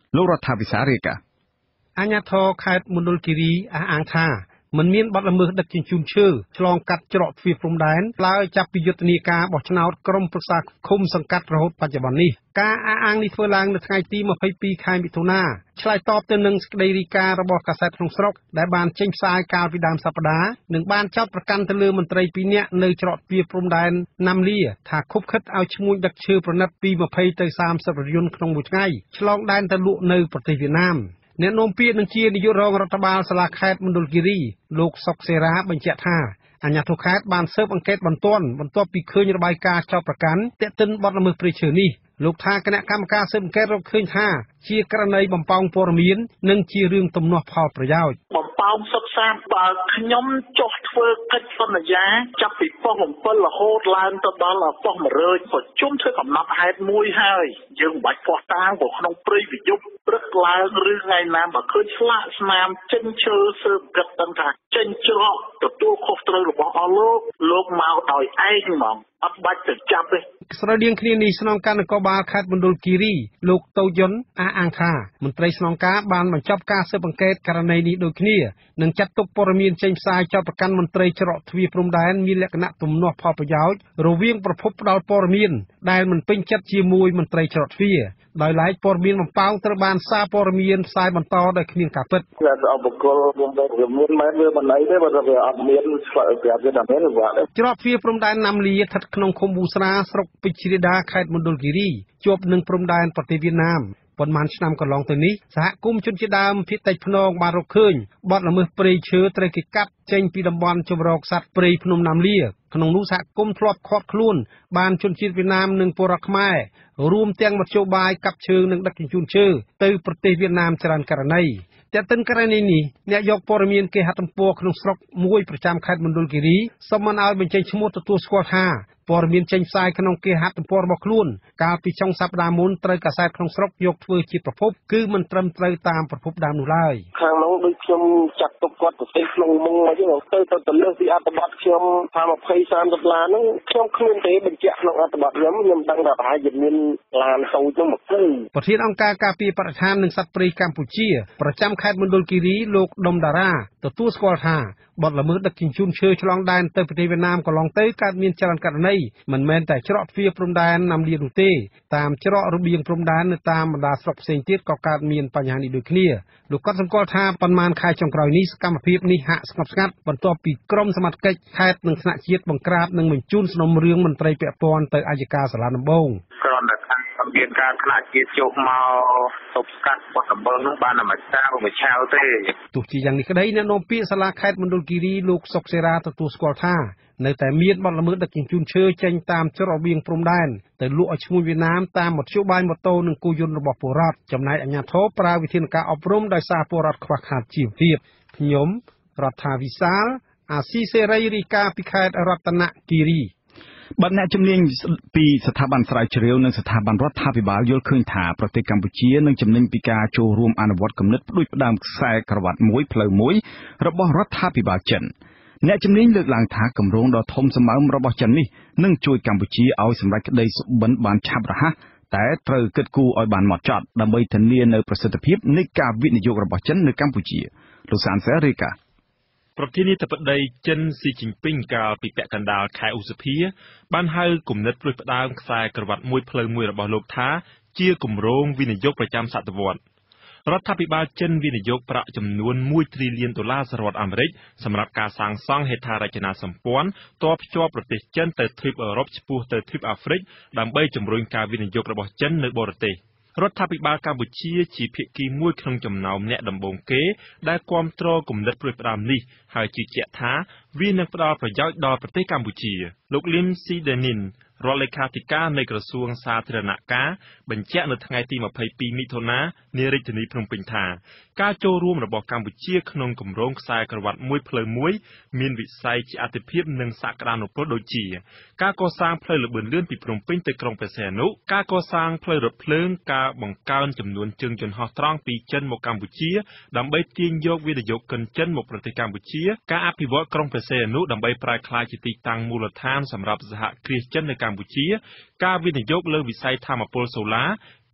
លោករដ្ឋាភិបាលរាយការណ៍អាជ្ញាធរខេត្តមណ្ឌលគិរីអះអាងថាមិនមានបទល្មើសដឹកជញ្ជូនឈើឆ្លងកាត់ច្រកទ្វារព្រំដែនឡើយចាប់ពីយុទ្ធនាការបោះឆ្នោតក្រុមប្រឹក្សាឃុំសង្កាត់រហូតបច្ចុប្បន្ននេះការអះអាងនេះធ្វើឡើងនៅថ្ងៃទី22ខែមិថុនាឆ្លើយតបទៅនឹងសេចក្តីរាយការណ៍របស់កាសែតក្នុងស្រុកដែលបានចេញផ្សាយកាលពីដើមសប្តាហ៍និងបានចោទប្រកាន់ទៅលើមន្ត្រី2នាក់នៅច្រកទ្វារព្រំដែនណាំលាថាខុបខិតឲ្យឈ្មួញដឹកឈើប្រណិតពី20ទៅ30រថយន្តក្នុងមួយថ្ងៃឆ្លងដែនទៅលក់នៅប្រទេសវៀតណាមអ្នកនាំពាក្យនឹងជានាយករងរដ្ឋបាលសាលាខេត្តមណ្ឌលគិរីលោកសុកសេរាបញ្ជាក់ថាអាជ្ញាធរខេត្តបានស៊ើបអង្កេតបន្ទាប់ពីឃើញរបាយការណ៍ចោទប្រកាន់ទាក់ទិនបទល្មើសព្រៃឈើនេះលោកថាគណៈកម្មការស៊ើបអង្កេតរកឃើញថាជាករណីបំផោងព័ត៌មាននិងជារឿងទំនាស់ផលប្រយោជន៍បំផោងសិក្សាបើខ្ញុំចុះធ្វើកិច្ចសន្យាចាប់ពីប៉ុស្តិ៍7រហូតឡើងទៅដល់ប៉ុស្តិ៍100ប្រជុំធ្វើកំណត់ហេតុមួយហើយយើងមិនបាច់ផ្ោះតាងvàoក្នុងព្រៃវិយុទ្ធព្រឹកឡើងឬថ្ងៃណាបើឃើញស្លាកស្នាមចិញ្ចើស៊ើបគិតដឹងថាចេញច្រកទទួលខុសត្រូវរបស់អស់លោកមកដោយឯងហ្មងអត់បាច់ទៅចាប់ទេស្រដៀងគ្នានេះស្នងការនគរបាលខេត្តមណ្ឌលគិរីលោកតូយុនអះអាងថាមន្ត្រីស្នងការបានបញ្ចប់ការស៊ើបអង្កេតករណីនេះដូចគ្នានិងចាត់ទុកព័ត៌មានចេញផ្សាយចោទប្រកាន់មន្ត្រីច្រកទ្វារព្រំដែនមានលក្ខណៈទំនាស់ផលប្រយោជន៍រវាងប្រភពផ្ដល់ព័ត៌មានដែលមិនពេញចិត្តជាមួយមន្ត្រីច្រកទ្វារដោយឡែកព័ត៌មានបំផោងត្រូវបានសារព័ត៌មានផ្សាយបន្តដោយគ្មានការពិតអបកលវាមានមែនវាមិនអីទេបើវាអត់មានស្វែងប្រាប់វាថាមានវាច្រកទ្វារព្រំដែនណាំលាស្ថិតក្នុងឃុំប៊ូស្រាស្រុកពេជ្ររាខេត្តមណ្ឌលគិរីជាប់នឹងព្រំដែនប្រទេសវៀតណាមប៉ុន្មានឆ្នាំកន្លងទៅនេះសហគមន៍ជនជាតិដើមភាគតិចភ្នងបានរកឃើញបទល្មើសព្រៃឈើត្រូវគេកាប់ចេញពីតំបន់ជម្រកសត្វព្រៃភ្នំណាំលាក្នុងនោះសហគមន៍ធ្លាប់ឃាត់ខ្លួនបានជនជាតិវៀតណាមនិងពលរដ្ឋខ្មែររួមទាំងមធ្យោបាយកាប់ឈើនិងដឹកជញ្ជូនឈើទៅប្រទេសវៀតណាមច្រើនករណីតែទិនករណីនេះអ្នកយកព័ត៌មានគេហទំព័រក្នុងស្រុកមួយប្រចាំខេត្តមណ្ឌលគិរីសូមមិនឲ្យបញ្ចេញឈ្មោះទទួលស្គាល់ថាព័ត៌មានចេញផ្សាយក្នុងគេហទំព័ររបស់ខ្លួនកាលពីចុងសប្តាហ៍មុនត្រូវកាសែតក្នុងស្រុកយកធ្វើជាប្រភពគឺមិនត្រឹមត្រូវតាមប្រភពដើមនោះឡើយខាងនោះដូចខ្ញុំចាត់ទុកគាត់ប្រទេសក្នុងមុងអញ្ចឹងទៅលើសពីអត្ថបទខ្ញុំថា$20-30ឡានហ្នឹងខ្ញុំគ្មានទេបញ្ជាក់ក្នុងអត្ថបទខ្ញុំដឹងថាប្រហែលជាមានឡានហូចនោះមកទៅប្រធានអង្គការការពារបរិស្ថាននិងសត្វព្រៃកម្ពុជាប្រចាំខេត្តមណ្ឌលគិរីលោកដុំតារាទទួលស្គាល់ថាបទល្មើសដឹកជញ្ជូនឈើឆ្លងដែនទៅប្រទេសវៀតណាមកន្លងទៅកើតមានច្រើនករណីមិនមែនតែច្រកទ្វារព្រំដែនណាំលានោះទេតាមច្រករបៀងព្រំដែននៅតាមបណ្ដាស្រុកផ្សេងទៀតក៏កើតមានបញ្ហានេះដូចគ្នាលោកក៏សម្គាល់ថាប៉ុន្មានខែចុងក្រោយនេះសកម្មភាពនេះហាក់ស្ងប់ស្ងាត់បន្ទាប់ពីក្រុមសមត្ថកិច្ចខេត្តនិងថ្នាក់ជាតិបង្ក្រាបនិងបញ្ជូនសំណុំរឿងមន្ត្រីពាក់ព័ន្ធទៅអัยការសាលាដំបងគ្រាន់តែមានការថ្នាក់ជាតិចូលមកទប់ស្កាត់បទល្មើសនោះបានតែមួយសារមួយឆាវទេទោះជាយ៉ាងនេះក្តីអ្នកនាំពាក្យសាលាខេត្តមណ្ឌលគិរីលោកសុកសេរាទទួលស្គាល់ថានៅតែមានបទល្មើសដឹកជញ្ជូនឈើចេញតាមច្រករបៀងព្រំដែនទៅលក់ឲ្យឈ្មួញវៀតណាមតាមមធ្យោបាយម៉ូតូនិងគោយន្តរបស់ពលរដ្ឋចំណែកអាជ្ញាធរប្រើវិធានការអប់រំដោយសារពលរដ្ឋខ្វះខាតជីវភាពខ្ញុំរដ្ឋាវិសាលអាស៊ីសេរីរាយការណ៍ពីខេត្តរតនគិរីបាទអ្នកជំនាញពីស្ថាប័នស្រាវជ្រាវនិងស្ថាប័នរដ្ឋាភិបាលយល់ឃើញថាប្រទេសកម្ពុជានឹងចំណេញពីការចូលរួមអនុវត្តគំនិតផ្ដួចផ្ដើមខ្សែក្រវ៉ាត់មួយផ្លូវមួយរបស់រដ្ឋាភិបាលចិនអ្នកជំនាញលើកឡើងថាគម្រោងដ៏ធំសម្បើមរបស់ចិននេះនឹងជួយកម្ពុជាឲ្យសម្រេចក្តីសុបិនបានឆាប់រហ័សតែត្រូវគិតគូរឲ្យបានហ្មត់ចត់ដើម្បីធានានូវប្រសិទ្ធភាពនៃការវិនិយោគរបស់ចិននៅកម្ពុជាលោកសានសេរីកាប្រធានាធិបតីចិនស៊ីជីនពីងកាលពីពាក់កណ្ដាលខែឧសភាបានហៅគំនិតផ្ដួចផ្ដើមខ្សែក្រវ៉ាត់មួយផ្លូវមួយរបស់លោកថាជាគម្រោងវិនិយោគប្រចាំសតវត្សរដ្ឋាភិបាលចិនវិនិយោគប្រាក់ចំនួន$1 ទ្រីលានសហរដ្ឋអាមេរិកសម្រាប់ការសាងសង់ហេដ្ឋារចនាសម្ព័ន្ធតភ្ជាប់ប្រទេសចិនទៅទ្វីបអឺរ៉ុបឆ្ពោះទៅទ្វីបអាហ្វ្រិកដើម្បីជំរុញការវិនិយោគរបស់ចិននៅបរទេសរដ្ឋាភិបាលកម្ពុជាជាភាគីមួយក្នុងចំណោមអ្នកដំបូងគេដែលគាំទ្រគំនិតផ្ដួចផ្ដើមនេះហើយជឿជាក់ថាវានឹងផ្ដល់ប្រយោជន៍ដល់ប្រទេសកម្ពុជាលោកលឹមស៊ីដេនីនរដ្ឋលេខាធិការនៃក្រសួងសាធារណការបញ្ជាក់នៅថ្ងៃទី22មិថុនានារាជធានីភ្នំពេញថាការចូលរួមរបស់កម្ពុជាក្នុងគម្រោងខ្សែក្រវ៉ាត់មួយផ្លូវមួយមានវិស័យជាអាទិភាពនិងសក្តានុពលដូចជាការកសាងផ្លូវល្បឿនលឿនពីភ្នំពេញទៅក្រុងព្រះសីហនុការកសាងផ្លូវរថភ្លើងការបង្កើនចំនួនជើងយន្តហោះត្រង់ពីចិនមកកម្ពុជាដើម្បីទាញយកវិនិយោគិនចិនមកប្រទេសកម្ពុជាការអភិវឌ្ឍក្រុងព្រះសីហនុដើម្បីប្រែក្លាយជាទីតាំងមូលដ្ឋានសម្រាប់សហគ្រាសចិននៅកម្ពុជាការវិនិយោគលើវិស័យថាមពលសូឡា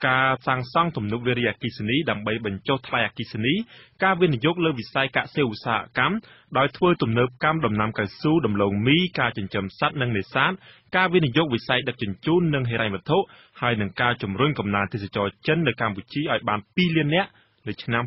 ការសាងសង់ទំនប់វារីអគ្គិសនីដើម្បីបញ្ចុះថ្លៃអគ្គិសនីការវិនិយោគលើវិស័យកសិឧស្សាហកម្មដោយធ្វើទំនើបកម្មដំណាំកៅស៊ូដំឡូងមីការចិញ្ចឹមសត្វនិងនេសាទការវិនិយោគវិស័យដឹកជញ្ជូននិងហិរញ្ញវត្ថុហើយនឹងការជំរុញកំណើនទេសចរចិននៅកម្ពុជាឲ្យបាន2លាននាក់នៅឆ្នាំ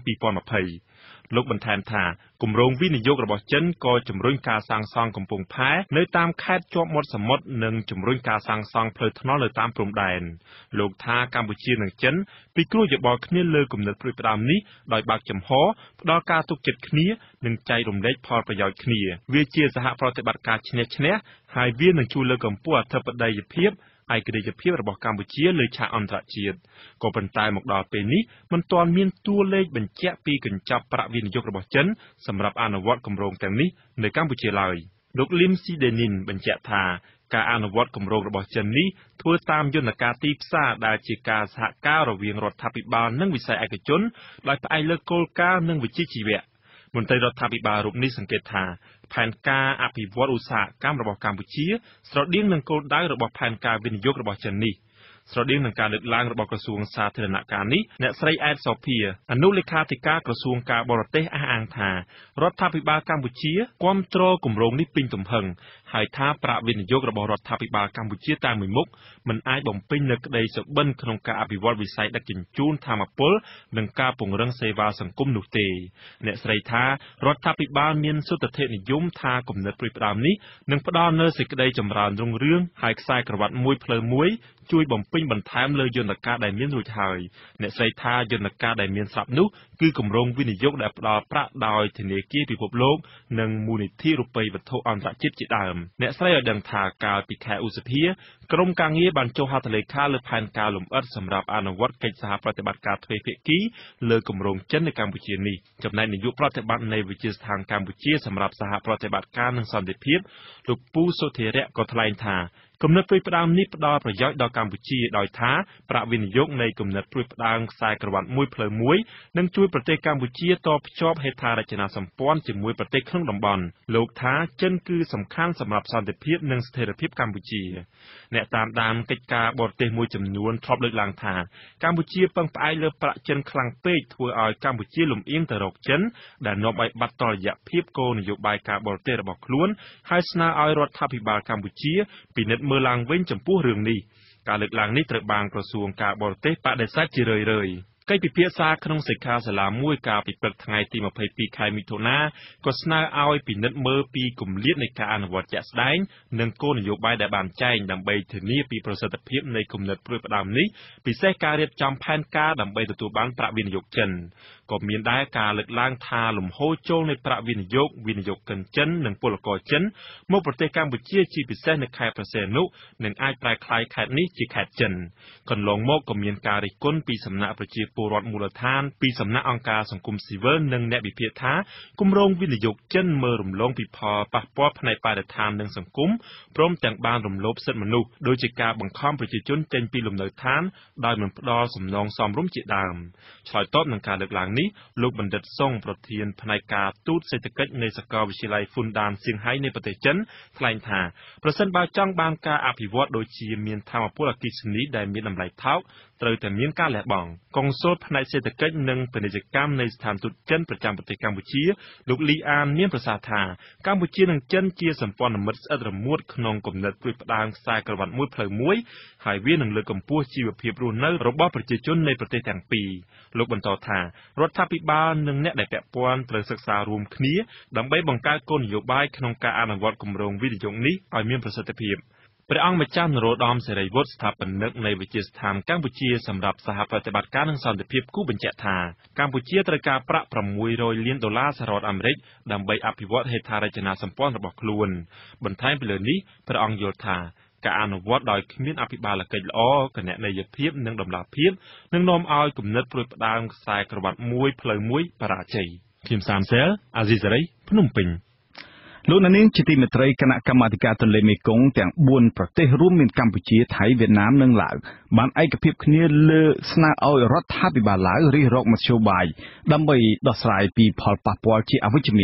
2020លោកបន្ថែមថាគម្រោងវិនិយោគរបស់ចិនក៏ជំរុញការសាងសង់កំពង់ផែនៅតាមខេត្តជាប់មាត់សមុទ្រនិងជំរុញការសាងសង់ផ្លូវថ្នល់នៅតាមព្រំដែនលោកថាកម្ពុជានិងចិនពិគ្រោះយោបល់គ្នាលើគំនិតព្រួយផ្ដើមនេះដោយបើកចំហផ្ដល់ការទុកចិត្តគ្នានិងចែករំលែកផលប្រយោជន៍គ្នាវាជាសហប្រតិបត្តិការឈ្នះឈ្នះហើយវានឹងជួយលើកកម្ពស់អធិបតេយ្យភាពឯករាជ្យភាពរបស់កម្ពុជាលើឆាកអន្តរជាតិក៏ប៉ុន្តែមកដល់ពេលនេះមិនទាន់មានតួលេខបញ្ជាក់ពីកញ្ចប់ប្រាក់វិនិយោគរបស់ចិនសម្រាប់អនុវត្តគម្រោងទាំងនេះនៅកម្ពុជាឡើយលោកលឹមស៊ីដេនីនបញ្ជាក់ថាការអនុវត្តគម្រោងរបស់ចិននេះធ្វើតាមយន្តការទីផ្សារដែលជាការសហការរវាងរដ្ឋាភិបាលនិងវិស័យឯកជនដោយផ្អែកលើគោលការណ៍និងវិជ្ជាជីវៈមន្ត្រីរដ្ឋាភិបាលរូបនេះសង្កេតថាផែនការអភិវឌ្ឍឧស្សាហកម្មរបស់កម្ពុជាស្រដៀងនឹងគោលដៅរបស់ផែនការវិនិយោគរបស់ចិននេះស្រដៀងនឹងការលើកឡើងរបស់ក្រសួងសាធារណការនេះអ្នកស្រីអែតសូភីអនុលេខាធិការក្រសួងការបរទេសអះអាងថារដ្ឋាភិបាលកម្ពុជាគាំទ្រគម្រោងនេះពេញទំហឹងហើយថាប្រាក់វិនិយោគរបស់រដ្ឋាភិបាលកម្ពុជាតែមួយមុខមិនអាចបំពេញនូវក្តីសុបិនក្នុងការអភិវឌ្ឍវិស័យដឹកជញ្ជូនថាមពលនិងការពង្រឹងសេវាសង្គមនោះទេអ្នកស្រីថារដ្ឋាភិបាលមានសុទ្ធិនិយមថាគំនិតព្រួយផ្ដើមនេះនឹងផ្ដល់នូវសេចក្តីចម្រើនរុងរឿងហើយខ្សែក្រវ៉ាត់មួយផ្លូវមួយជួយបំពេញបន្ថែមលើយន្តការដែលមានរួចហើយអ្នកស្រីថាយន្តការដែលមានស្រាប់នោះគឺគម្រោងវិនិយោគដែលផ្ដល់ប្រាក់ដោយធនាគារពិភពលោកនិងមូលនិធិរូបិយវត្ថុអន្តរជាតិជាដើមអ្នកស្រីឲ្យដឹងថាកាលពីខែឧសភាក្រុមការងារបានចុះហត្ថលេខាលើផែនការលម្អិតសម្រាប់អនុវត្តកិច្ចសហប្រតិបត្តិការទ្វេភាគីលើគម្រោងចិននៅកម្ពុជានេះចំណែកនាយកប្រតិបត្តិនៃវិទ្យាស្ថានកម្ពុជាសម្រាប់សហប្រតិបត្តិការនិងសន្តិភាពលោកពូសុធិរៈក៏ថ្លែងថាគំនិតព្រួយផ្ដើមនេះផ្ដល់ប្រយោជន៍ដល់កម្ពុជាដោយថាប្រាក់វិនិយោគនៃគំនិតព្រួយផ្ដើមខ្សែក្រវ៉ាត់មួយផ្លូវមួយនឹងជួយប្រទេសកម្ពុជាតភ្ជាប់ហេដ្ឋារចនាសម្ព័ន្ធជាមួយប្រទេសក្នុងតំបន់លោកថាចិនគឺសំខាន់សម្រាប់សន្តិភាពនិងស្ថិរភាពកម្ពុជាអ្នកតាមដានកិច្ចការបរទេសមួយចំនួនធ្លាប់លើកឡើងថាកម្ពុជាពឹងផ្អែកលើប្រាក់ចិនខ្លាំងពេកធ្វើឲ្យកម្ពុជាលំអៀងទៅរកចិនដែលនាំឲ្យបាត់តុល្យភាពគោលនយោបាយការបរទេសរបស់ខ្លួនហើយស្នើឲ្យរដ្ឋាភិបាលកម្ពុជាពិនិត្យមើលឡើងវិញចំពោះរឿងនេះការលើកឡើងនេះត្រូវបានក្រសួងការបរទេសបដិសេធជារឿយៗកិច្ចពិភាក្សាក្នុងសិក្ខាសាលាមួយកាលពីព្រឹកថ្ងៃទី22ខែមិថុនាក៏ស្នើឲ្យពិនិត្យមើលពីគម្លាតនៃការអនុវត្តជាក់ស្ដែងនិងគោលនយោបាយដែលបានចែងដើម្បីធានាពីប្រសិទ្ធភាពនៃគំនិតព្រួយផ្ដើមនេះពិសេសការរៀបចំផែនការដើម្បីទទួលបានប្រាក់វិនិយោគចិនក៏មានដែរការលើកឡើងថាលំហូរចូលនៃប្រាក់វិនិយោគិនចិននិងពលករចិនមកប្រទេសកម្ពុជាជាពិសេសនៅខេត្តព្រះសីហនុនឹងអាចប្រែក្លាយខេត្តនេះជាខេត្តចិនកន្លងមកក៏មានការរិះគន់ពីសំណាក់ប្រជាពលរដ្ឋមូលដ្ឋានពីសំណាក់អង្គការសង្គមស៊ីវិលនិងអ្នកវិភាគថាគម្រោងវិនិយោគចិនមើលរំលងពីផលប៉ះពាល់ផ្នែកបរិស្ថាននិងសង្គមព្រមទាំងបានរំលោភសិទ្ធិមនុស្សដោយជាការបង្ខំប្រជាជនចេញពីលំនៅឋានដោយមិនផ្ដល់សំណងសមរម្យជាដើមឆ្លើយតបនឹងការលើកឡើងនេះលោកបណ្ឌិតសុងប្រធានផ្នែកការទូតសេដ្ឋកិច្ចនៃសាកលវិទ្យាល័យ Fudan សៀងហៃនៃប្រទេសចិនថ្លែងថាប្រសិនបើចង់បានការអភិវឌ្ឍដូចជាមានថាមពលអគ្គិសនីដែលមានតម្លៃថោកត្រូវតែមានការលះបង់កុងស៊ុលផ្នែកសេដ្ឋកិច្ចនិងពាណិជ្ជកម្មនៃស្ថានទូតចិនប្រចាំប្រទេសកម្ពុជាលោកលីអានមានប្រសាសន៍ថាកម្ពុជានិងចិនជាសម្ព័ន្ធមិត្តស្អិតរមួតក្នុងគំនិតព្រួយផ្ដើមខ្សែក្រវ៉ាត់មួយផ្លូវមួយហើយវានឹងលើកកម្ពស់ជីវភាពរស់នៅរបស់ប្រជាជននៃប្រទេសទាំងពីរលោកបន្តថារដ្ឋាភិបាលនិងអ្នកដែលពាក់ព័ន្ធត្រូវសិក្សារួមគ្នាដើម្បីបង្កើតគោលនយោបាយក្នុងការអនុវត្តគម្រោងវិនិយោគនេះឲ្យមានប្រសិទ្ធភាពព្រះអង្គម្ចាស់នរោត្តមសេរីវុឌ្ឍស្ថាបនិកនៃវិទ្យាស្ថានកម្ពុជាសម្រាប់សហប្រតិបត្តិការនិងសន្តិភាពគូបញ្ជាក់ថាកម្ពុជាត្រូវការប្រាក់$600 លានសហរដ្ឋអាមេរិកដើម្បីអភិវឌ្ឍហេដ្ឋារចនាសម្ព័ន្ធរបស់ខ្លួនបន្ថែមពីលើនេះព្រះអង្គយល់ថាការអនុវត្តដោយគ្មានអភិបាលកិច្ចល្អគណនេយ្យភាពនិងតម្លាភាពនឹងនាំឲ្យគំនិតព្រួយផ្ដើមខ្សែក្រវ៉ាត់មួយផ្លូវមួយបរាជ័យខ្ញុំសានសែលអាស៊ីសេរីភ្នំពេញលោកនាងជាទីមេត្រីគណៈកម្មាធិការទន្លេមេគង្គទាំង4ប្រទេសរួមមានកម្ពុជាថៃវៀតណាមនិងឡាវបានឯកភាពគ្នាលើស្នើឲ្យរដ្ឋាភិបាលឡាវរិះរកមធ្យោបាយដើម្បីដោះស្រាយពីផលប៉ះពាល់ជាអវិជ្ជមាន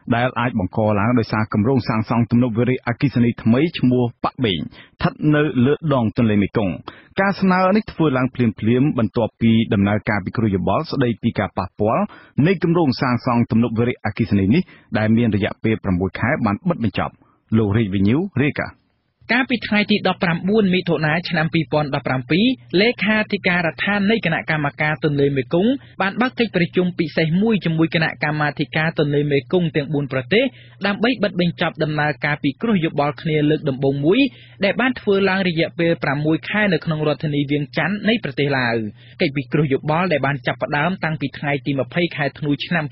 ដែលអាចបង្កឡើងដោយសារគម្រោងសាងសង់ទំនប់វារីអគ្គិសនីថ្មីឈ្មោះប៉ាក់បេងស្ថិតនៅលើដងទន្លេមេគង្គការស្នើនេះធ្វើឡើងភ្លាមៗបន្ទាប់ពីដំណើរការពិគ្រោះយោបល់ស្ដីពីការប៉ះពាល់នៃគម្រោងសាងសង់ទំនប់វារីអគ្គិសនីនេះដែលមានរយៈពេល6ខែបានបិទបញ្ចប់លោករាជវិញ្ញូរាយការណ៍កាលពីថ្ងៃទី19មិថុនាឆ្នាំ2017លេខាធិការដ្ឋាននៃគណៈកម្មការទន្លេមេគង្គបានបើកកិច្ចប្រជុំពិសេសមួយជាមួយគណៈកម្មាធិការទន្លេមេគង្គទាំង4ប្រទេសដើម្បីបិទបញ្ចប់ដំណើរការពិគ្រោះយោបល់គ្នាលើកដំបូងមួយដែលបានធ្វើឡើងរយៈពេល6ខែនៅក្នុងរដ្ឋធានីវៀងច័ន្ទនៃប្រទេសឡាវកិច្ចពិគ្រោះយោបល់ដែលបានចាប់ផ្ដើមតាំងពីថ្ងៃទី20ខែធ្នូឆ្នាំ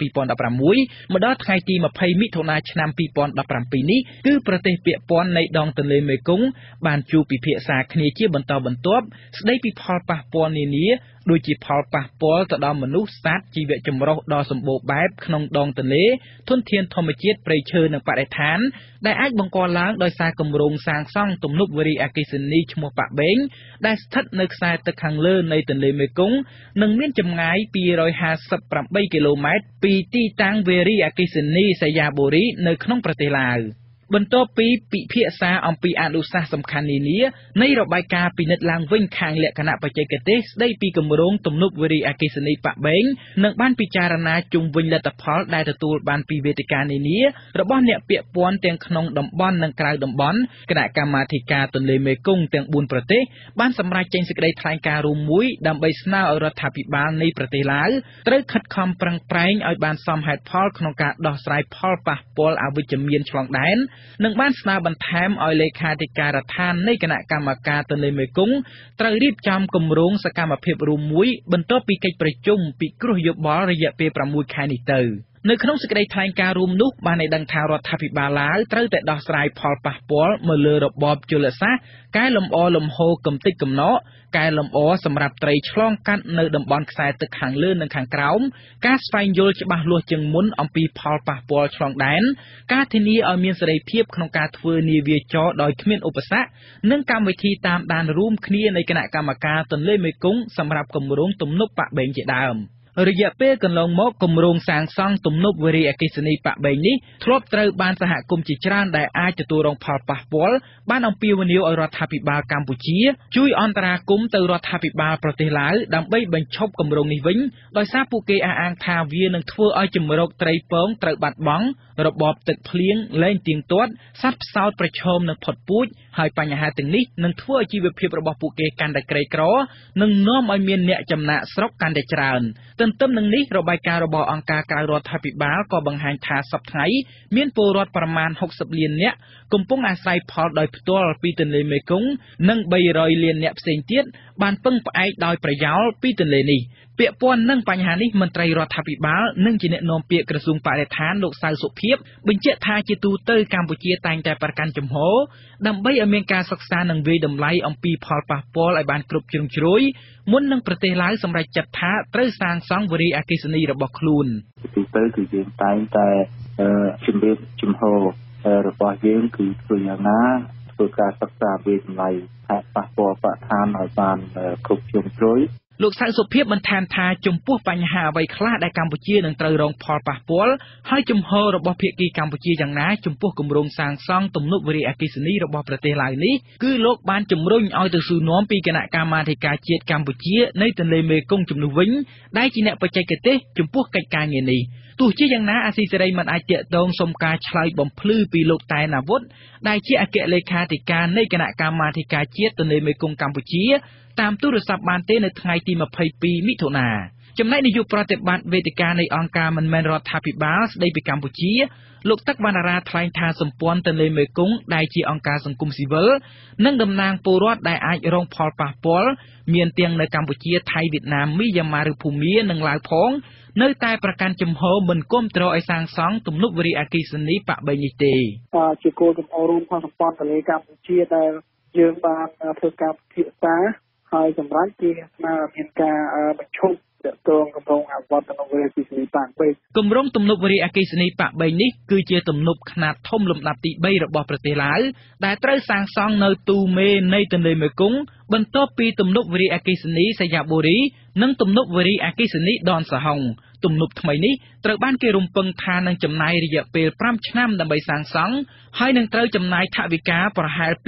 2016មកដល់ថ្ងៃទី20មិថុនាឆ្នាំ2017នេះគឺប្រទេសពាក់ព័ន្ធនៃដងទន្លេមេគង្គបានជួបពិភាក្សាគ្នាជាបន្តបន្ទាប់ស្ដីពីផលប៉ះពាល់នានាដូចជាផលប៉ះពាល់ទៅដល់មនុស្សសត្វជីវៈចម្រុះដ៏សម្បូរបែបក្នុងដងទន្លេធនធានធម្មជាតិព្រៃឈើនិងបរិស្ថានដែលអាចបង្កឡើងដោយសារគម្រោងសាងសង់ទំនប់វារីអគ្គិសនីឈ្មោះប៉ាក់បេងដែលស្ថិតនៅខ្សែទឹកខាងលើនៃទន្លេមេគង្គនិងមានចម្ងាយ258គីឡូម៉ែត្រពីទីតាំងវារីអគ្គិសនីសយ៉ាបូរីនៅក្នុងប្រទេសឡាវបន្ទាប់ពីពិភាក្សាអំពីអនុសាសន៍សំខាន់នានានៃរបាយការណ៍ពិនិត្យឡើងវិញខាងលក្ខណៈបច្ចេកទេសស្ដីពីគម្រោងទំនប់វារីអគ្គិសនីប៉ាក់បេងនិងបានពិចារណាជុំវិញលទ្ធផលដែលទទួលបានពីវេទិកានានារបស់អ្នកពាក់ព័ន្ធទាំងក្នុងតំបន់និងក្រៅតំបន់គណៈកម្មាធិការទន្លេមេគង្គទាំង4ប្រទេសបានសម្រេចចេញសេចក្តីថ្លែងការណ៍រួមមួយដើម្បីស្នើឲ្យរដ្ឋាភិបាលនៃប្រទេសឡាវត្រូវខិតខំប្រឹងប្រែងឲ្យបានសមហេតុផលក្នុងការដោះស្រាយផលប៉ះពាល់អវិជ្ជមានឆ្លងដែននិងបានស្នើបន្ថែមឲ្យលេខាធិការដ្ឋាននៃគណៈកម្មការទន្លេមេគង្គត្រូវរៀបចំគម្រោងសកម្មភាពរួមមួយបន្ទាប់ពីកិច្ចប្រជុំពិគ្រោះយោបល់រយៈពេល6ខែនេះទៅនៅក្នុងសេចក្តីថ្លែងការណ៍រួមនោះបានឲ្យដឹងថារដ្ឋាភិបាលឡាវត្រូវតែដោះស្រាយផលប៉ះពាល់មកលើរបបជលសាស្ត្រកែលម្អលំហូរកំទេចកំណកកែលម្អសម្រាប់ត្រីឆ្លងកាត់នៅតំបន់ខ្សែទឹកខាងលើនិងខាងក្រោមការស្វែងយល់ច្បាស់លាស់ជាងមុនអំពីផលប៉ះពាល់ឆ្លងដែនការធានាឲ្យមានសេរីភាពក្នុងការធ្វើនាវាចរដោយគ្មានឧបសគ្គនិងកម្មវិធីតាមដានរួមគ្នានៃគណៈកម្មការទន្លេមេគង្គសម្រាប់គម្រោងទំនប់ប៉ាក់បេងជាដើមរយៈពេលកន្លងមកគម្រោងសាងសង់ទំនប់វារីអគ្គិសនីប៉ាក់បេងនេះធ្លាប់ត្រូវបានសហគមន៍ជាច្រើនដែលអាចទទួលរងផលប៉ះពាល់បានអំពាវនាវឲ្យរដ្ឋាភិបាលកម្ពុជាជួយអន្តរាគមន៍ទៅរដ្ឋាភិបាលប្រទេសឡាវដើម្បីបញ្ឈប់គម្រោងនេះវិញដោយសារពួកគេអះអាងថាវានឹងធ្វើឲ្យជម្រកត្រីពងត្រូវបាត់បង់របបទឹកភ្លៀងលែងទៀងទាត់សត្វផ្សោតប្រឈមនឹងផុតពូជហើយបញ្ហាទាំងនេះនឹងធ្វើឲ្យជីវភាពរបស់ពួកគេកាន់តែក្រីក្រនិងនាំឲ្យមានអ្នកចំណាកស្រុកកាន់តែច្រើនទន្ទឹមនឹងនេះរបាយការណ៍របស់អង្គការក្រៅរដ្ឋាភិបាលក៏បង្ហាញថាសប្តាហ៍ថ្ងៃមានពលរដ្ឋប្រមាណ60លាននាក់កំពុងអាស្រ័យផលដោយផ្ទាល់ពីទន្លេមេគង្គនិង300លាននាក់ផ្សេងទៀតបានពឹងផ្អែកដោយប្រយោលពីទន្លេនេះពាក់ព័ន្ធនឹងបញ្ហានេះមន្ត្រីរដ្ឋាភិបាលនិងជាអ្នកនាំពាក្យក្រសួងបរិស្ថានលោកសៅសុភាពបញ្ជាក់ថាជាទូទៅកម្ពុជាតែងតែប្រកាន់ជំហរដើម្បីឲ្យមានការសិក្សានិងវិយតម្លៃអំពីផលប៉ះពាល់ឲ្យបានគ្រប់ជ្រុងជ្រោយមុននឹងប្រទេសឡាវសម្រេចចិត្តថាត្រូវសាងសង់វារីអគ្គិសនីរបស់ខ្លួនទីទៅគឺយើងតែងតែជំរាបជំហររបស់យើងគឺធ្វើយ៉ាងណាធ្វើការសិក្សាវិយតម្លៃថាប៉ះពាល់បរិស្ថានឲ្យបានគ្រប់ជ្រុងជ្រោយលោកសៅសុភាពបន្ថែមថាចំពោះបញ្ហាអ្វីខ្លះដែលកម្ពុជានឹងត្រូវរងផលប៉ះពាល់ហើយជំហររបស់ភាគីកម្ពុជាយ៉ាងណាចំពោះគម្រោងសាងសង់ទំនប់វារីអគ្គិសនីរបស់ប្រទេសឡាវនេះគឺលោកបានជំរុញឲ្យទៅសួរនាំពីគណៈកម្មាធិការជាតិកម្ពុជានៃទន្លេមេគង្គជំនួសវិញដែលជាអ្នកបច្ចេកទេសចំពោះកិច្ចការងារនេះទោះជាយ៉ាងណាអាស៊ីសេរីមិនអាចតាក់ទងសុំការឆ្លើយបំភ្លឺពីលោកតែនអាវុធដែលជាអគ្គលេខាធិការនៃគណៈកម្មាធិការជាតិទន្លេមេគង្គកម្ពុជាតាមទូរស័ព្ទបានទេនៅថ្ងៃទី22មិថុនាចំណែកនាយកប្រតិបត្តិវេទិកានៃអង្គការមិនមែនរដ្ឋាភិបាលស្ដីពីកម្ពុជាលោកទឹកវណ្ណារាថ្លែងថាសម្ព័ន្ធទន្លេមេគង្គដែលជាអង្គការសង្គមស៊ីវិលនិងតំណាងពលរដ្ឋដែលអាចរងផលប៉ះពាល់មានទាំងនៅកម្ពុជាថៃវៀតណាមមីយ៉ាន់ម៉ាឬភូមានិងឡាវផងនៅតែប្រកាន់ជំហរមិនគាំទ្រឲ្យសាងសង់ទំនប់វារីអគ្គិសនីប៉ាក់បេងនេះទេជាគោលចំហរួមของសម្ព័ន្ធទន្លេកម្ពុជាដែលយើងបានធ្វើការពិភាក្សាហើយសម្រាប់ជាស្នើមានការបញ្ឈប់តកងកំពុងអវត្តនៅវិទ្យាល័យប៉ាក់ពេកគម្រោងទំនប់វារីអគ្គិសនីប៉ាក់3នេះគឺជាទំនប់ខ្នាតធំលំដាប់ទី3របស់ប្រទេសឡាវដែលត្រូវសាងសង់នៅទូមេនៃទន្លេមេគង្គបន្ទាប់ពីទំនប់វារីអគ្គិសនីសយ៉ាបូរីនិងទំនប់វារីអគ្គិសនីដនសហុងទំនប់ថ្មីនេះត្រូវបានគេរំពឹងថានឹងចំណាយរយៈពេល5ឆ្នាំដើម្បីសាងសង់ហើយនឹងត្រូវចំណាយថវិកាប្រហែល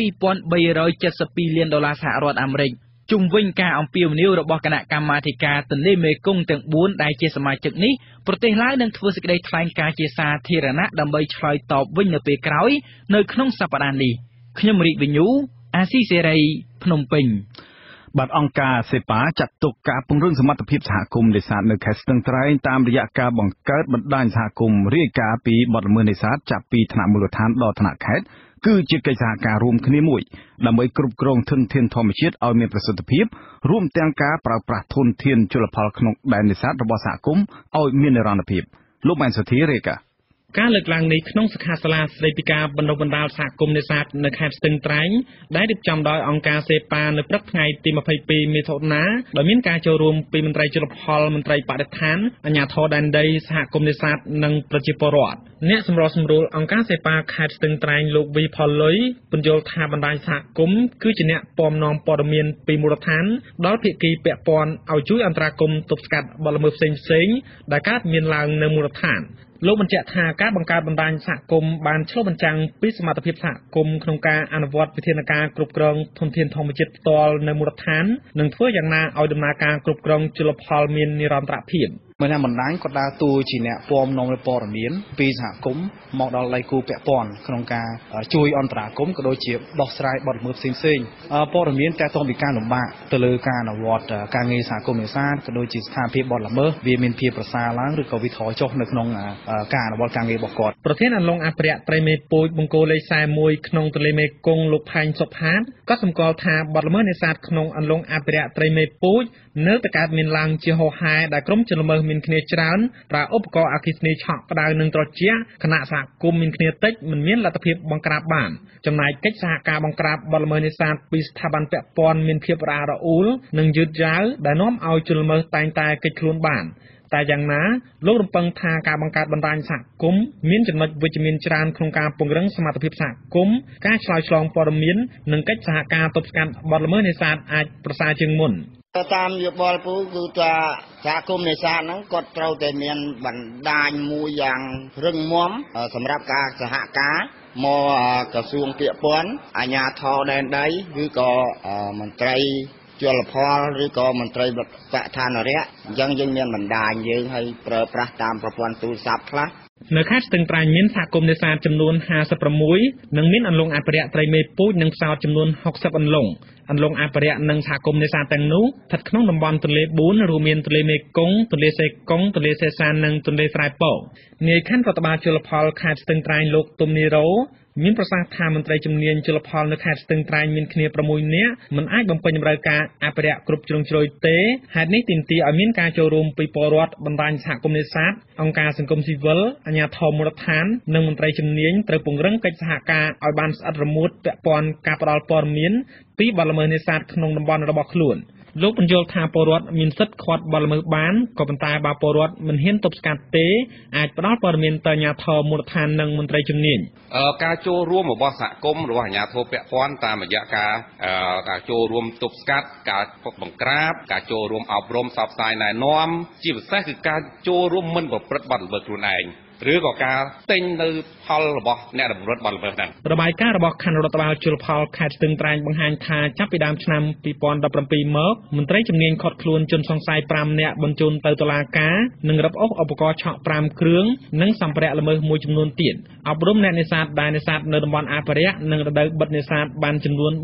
$2,372 លានសហរដ្ឋអាមេរិកជុំវិញការអំពាវនាវរបស់គណៈកម្មាធិការទន្លេមេគង្គទាំង4ដែលជាសមាជិកនេះប្រទេសឡាវនឹងធ្វើសេចក្តីថ្លែងការណ៍ជាសាធារណៈដើម្បីឆ្លើយតបវិញនៅពេលក្រោយនៅក្នុងសប្តាហ៍នេះខ្ញុំរីកវិញ្ញូអាស៊ីសេរីភ្នំពេញបាទអង្គការសេប៉ាចាត់ទុកការពង្រឹងសមត្ថភាពសហគមន៍នេសាទនៅខេត្តស្ទឹងត្រែងតាមរយៈការបង្កើតបណ្ដាញសហគមន៍រាយការណ៍ពីបទល្មើសនេសាទចាប់ពីថ្នាក់មូលដ្ឋានដល់ថ្នាក់ខេត្តគឺជាកិច្ចសហការរួមគ្នាមួយដើម្បីគ្រប់គ្រងធនធានធម្មជាតិឲ្យមានប្រសិទ្ធភាពរួមទាំងការប្រើប្រាស់ធនធានជលផលក្នុងដែននេសាទរបស់សហគមន៍ឲ្យមាននិរន្តរភាពលោកម៉ែនសុធារាយការណ៍ការលើកឡើងនេះក្នុងសិក្ខាសាលាស្តីពីការបណ្ដុះបណ្ដាលសហគមន៍នេសាទនៅខេត្តស្ទឹងត្រែងដែលរៀបចំដោយអង្គការសេប៉ានៅព្រឹកថ្ងៃទី22មិថុនាដោយមានការចូលរួមពីមន្ត្រីជលផលមន្ត្រីបរិស្ថានអាជ្ញាធរដែនដីសហគមន៍នេសាទនិងប្រជាពលរដ្ឋអ្នកសម្របសម្រួលអង្គការសេប៉ាខេត្តស្ទឹងត្រែងលោកវីផលលុយពន្យល់ថាបណ្ដាញសហគមន៍គឺជាអ្នកពំនាំព័ត៌មានពីមូលដ្ឋានដល់ភាគីពាក់ព័ន្ធឲ្យជួយអន្តរាគមន៍ទប់ស្កាត់បទល្មើសផ្សេងៗដែលកើតមានឡើងនៅមូលដ្ឋានលោកបញ្ជាក់ថាការបង្កើតបណ្ដាញសហគមន៍បានឆ្លុះបញ្ចាំងពីសមត្ថភាពសហគមន៍ក្នុងការអនុវត្តវិធានការគ្រប់គ្រងធនធានធម្មជាតិផ្ទាល់នៅមូលដ្ឋាននិងធ្វើយ៉ាងណាឲ្យដំណើរការគ្រប់គ្រងជលផលមាននិរន្តរភាពមិនថាបណ្ដាញក៏ដើរតួជាអ្នកពំនាំព័ត៌មានពីសហគមន៍មកដល់ដៃគូពាក់ព័ន្ធក្នុងការជួយអន្តរាគមន៍ក៏ដូចជាដោះស្រាយបទល្មើសផ្សេងៗព័ត៌មានទាក់ទងពីការលំបាកទៅលើការអនុវត្តការងារសហគមន៍នេសាទក៏ដូចជាស្ថានភាពបទល្មើសវាមានភាពប្រសើរឡើងឬក៏វាថយចុះនៅក្នុងការអនុវត្តការងាររបស់គាត់ប្រធានអន្លង់អភិរក្សត្រីមេពូជបង្គោលលេខ41ក្នុងទន្លេមេគង្គលោកផែងសុផាតក៏សម្គាល់ថាបទល្មើសនេសាទក្នុងអន្លង់អភិរក្សត្រីមេពូជនៅតែកើតមានឡើងជាហូរហែដែលក្រុមជនល្មើសមានគ្នាច្រើនប្រើឧបករណ៍អគ្គិសនីឆក់ក្តៅនិងត្រជាក់ខណៈសហគមន៍មានគ្នាតិចមិនមានលទ្ធភាពបង្ក្រាបបានចំណែកកិច្ចសហការបង្ក្រាបបទល្មើសនេសាទពីស្ថាប័នពាក់ព័ន្ធមានភាពរអាក់រអួលនិងយឺតយ៉ាវដែលនាំឲ្យជនល្មើសតែងតែគេចខ្លួនបានតែយ៉ាងណាលោករំពឹងថាការបង្កើតបណ្ដាញសហគមន៍មានចំណុចវិជ្ជមានច្រើនក្នុងការពង្រឹងសមត្ថភាពសហគមន៍ការឆ្លើយឆ្លងព័ត៌មាននិងកិច្ចសហការទប់ស្កាត់បទល្មើសនេសាទអាចប្រសើរជាងមុនតាមយោបល់ពូគឺថាសហគមន៍នេសាទហ្នឹងគាត់ត្រូវតែមានបណ្ដាញមួយយ៉ាងរឹងមាំសម្រាប់ការសហការមកក្រសួងពាក់ព័ន្ធអាជ្ញាធរដែនដីឬក៏មន្ត្រីជលផលឬក៏មន្ត្រីបឋានរៈអញ្ចឹងយើងមានបណ្ដាញយើងឲ្យប្រើប្រាស់តាមប្រព័ន្ធទូរស័ព្ទខ្លះនៅខេត្តស្ទឹងត្រែងមានសហគមន៍នេសាទចំនួន56និងមានអន្លង់អភិរក្សត្រីមេពូជនិងផ្សោតចំនួន60អន្លង់អន្លង់អភិរក្សនិងសហគមន៍នេសាទទាំងនោះស្ថិតក្នុងតំបន់ទន្លេ4រួមមានទន្លេមេគង្គទន្លេសេកុងទន្លេសេសាននិងទន្លេស្រែពរនាយខណ្ឌរដ្ឋបាលជលផលខេត្តស្ទឹងត្រែងលោកទុំនីរ៉ូមានប្រសាសន៍ថាមន្ត្រីជំនាញជលផលនៅខេត្តស្ទឹងត្រែងមានគ្នា6នាក់មិនអាចបំពេញតម្រូវការអភិរក្សគ្រប់ជ្រុងជ្រោយទេហេតុនេះទាមទារឲ្យមានការចូលរួមពីពលរដ្ឋបណ្ដាញសហគមន៍នេសាទអង្គការសង្គមស៊ីវិលអាជ្ញាធរមូលដ្ឋាននិងមន្ត្រីជំនាញត្រូវពង្រឹងកិច្ចសហការឲ្យបានស្អិតរមួតពាក់ព័ន្ធការផ្តល់ព័ត៌មានពីបទល្មើសនេសាទក្នុងតំបន់របស់ខ្លួនលោកបញ្យល់ថាពលរដ្ឋមានសិទ្ធិឃាត់បទល្មើសបានក៏ប៉ុន្តែបើពលរដ្ឋមិនហ៊ានទប់ស្កាត់ទេអាចផ្ដល់ព័ត៌មានទៅអាជ្ញាធរមូលដ្ឋាននិងមន្ត្រីជំនាញការចូលរួមរបស់សហគមន៍របស់អាជ្ញាធរពាក់ព័ន្ធតាមរយៈការចូលរួមទប់ស្កាត់ការបង្ក្រាបការចូលរួមអប់រំផ្សព្វផ្សាយណែនាំជាពិសេសគឺការចូលរួមមិនប្រព្រឹត្តបទល្មើសខ្លួនឯងឬក៏ការទិញនៅផលរបស់អ្នករំលត់បទល្មើសហ្នឹងរបាយការណ៍របស់ខណ្ឌរដ្ឋបាលជលផលខេត្តស្ទឹងត្រែងបង្ហាញថាចាប់ពីដើមឆ្នាំ2017មកមន្ត្រីជំនាញឃាត់ខ្លួនជនសង្ស័យ5នាក់បញ្ជូនទៅតុលាការនិងរឹបអូសឧបករណ៍ឆក់5គ្រឿងនិងសម្ភារៈល្មើសមួយចំនួនទៀតអប់រំអ្នកនេសាទដែលនេសាទនៅតំបន់អភិរក្សនិងរដូវបិទនេសាទបានចំនួន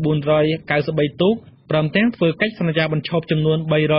493ទូកព្រមទាំងធ្វើកិច្ចសន្យាបញ្ឈប់ចំនួន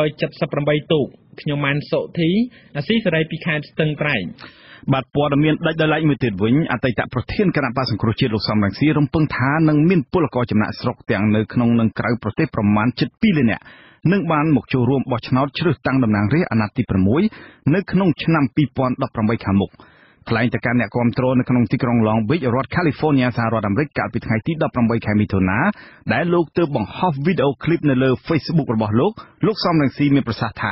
378ទូកខ្ញុំម៉ានសុធីអាស៊ីសេរីពីខេត្តស្ទឹងត្រែងបាទព័ត៌មានដាច់ដោយឡែកមួយទៀតវិញអតីតប្រធានគណៈបក្សសង្គ្រោះជាតិលោកសំរងស៊ីរំពឹងថានឹងមានពលករចំណាក់ស្រុកទាំងនៅក្នុងនិងក្រៅប្រទេសប្រមាណជិត2លាននាក់នឹងបានមកចូលរួមបោះឆ្នោតជ្រើសតាំងតំណាងរាស្ត្រអាណត្តិទី6នៅក្នុងឆ្នាំ2018ខាងមុខថ្លែងទៅកាន់អ្នកគាំទ្រនៅក្នុងទីក្រុង Long Beach រដ្ឋ California សហរដ្ឋអាមេរិកកាលពីថ្ងៃទី18ខែមិថុនាដែលលោកទើបបង្ហោះវីដេអូឃ្លីបនៅលើ Facebook របស់លោកសំរងស៊ីមានប្រសាសន៍ថា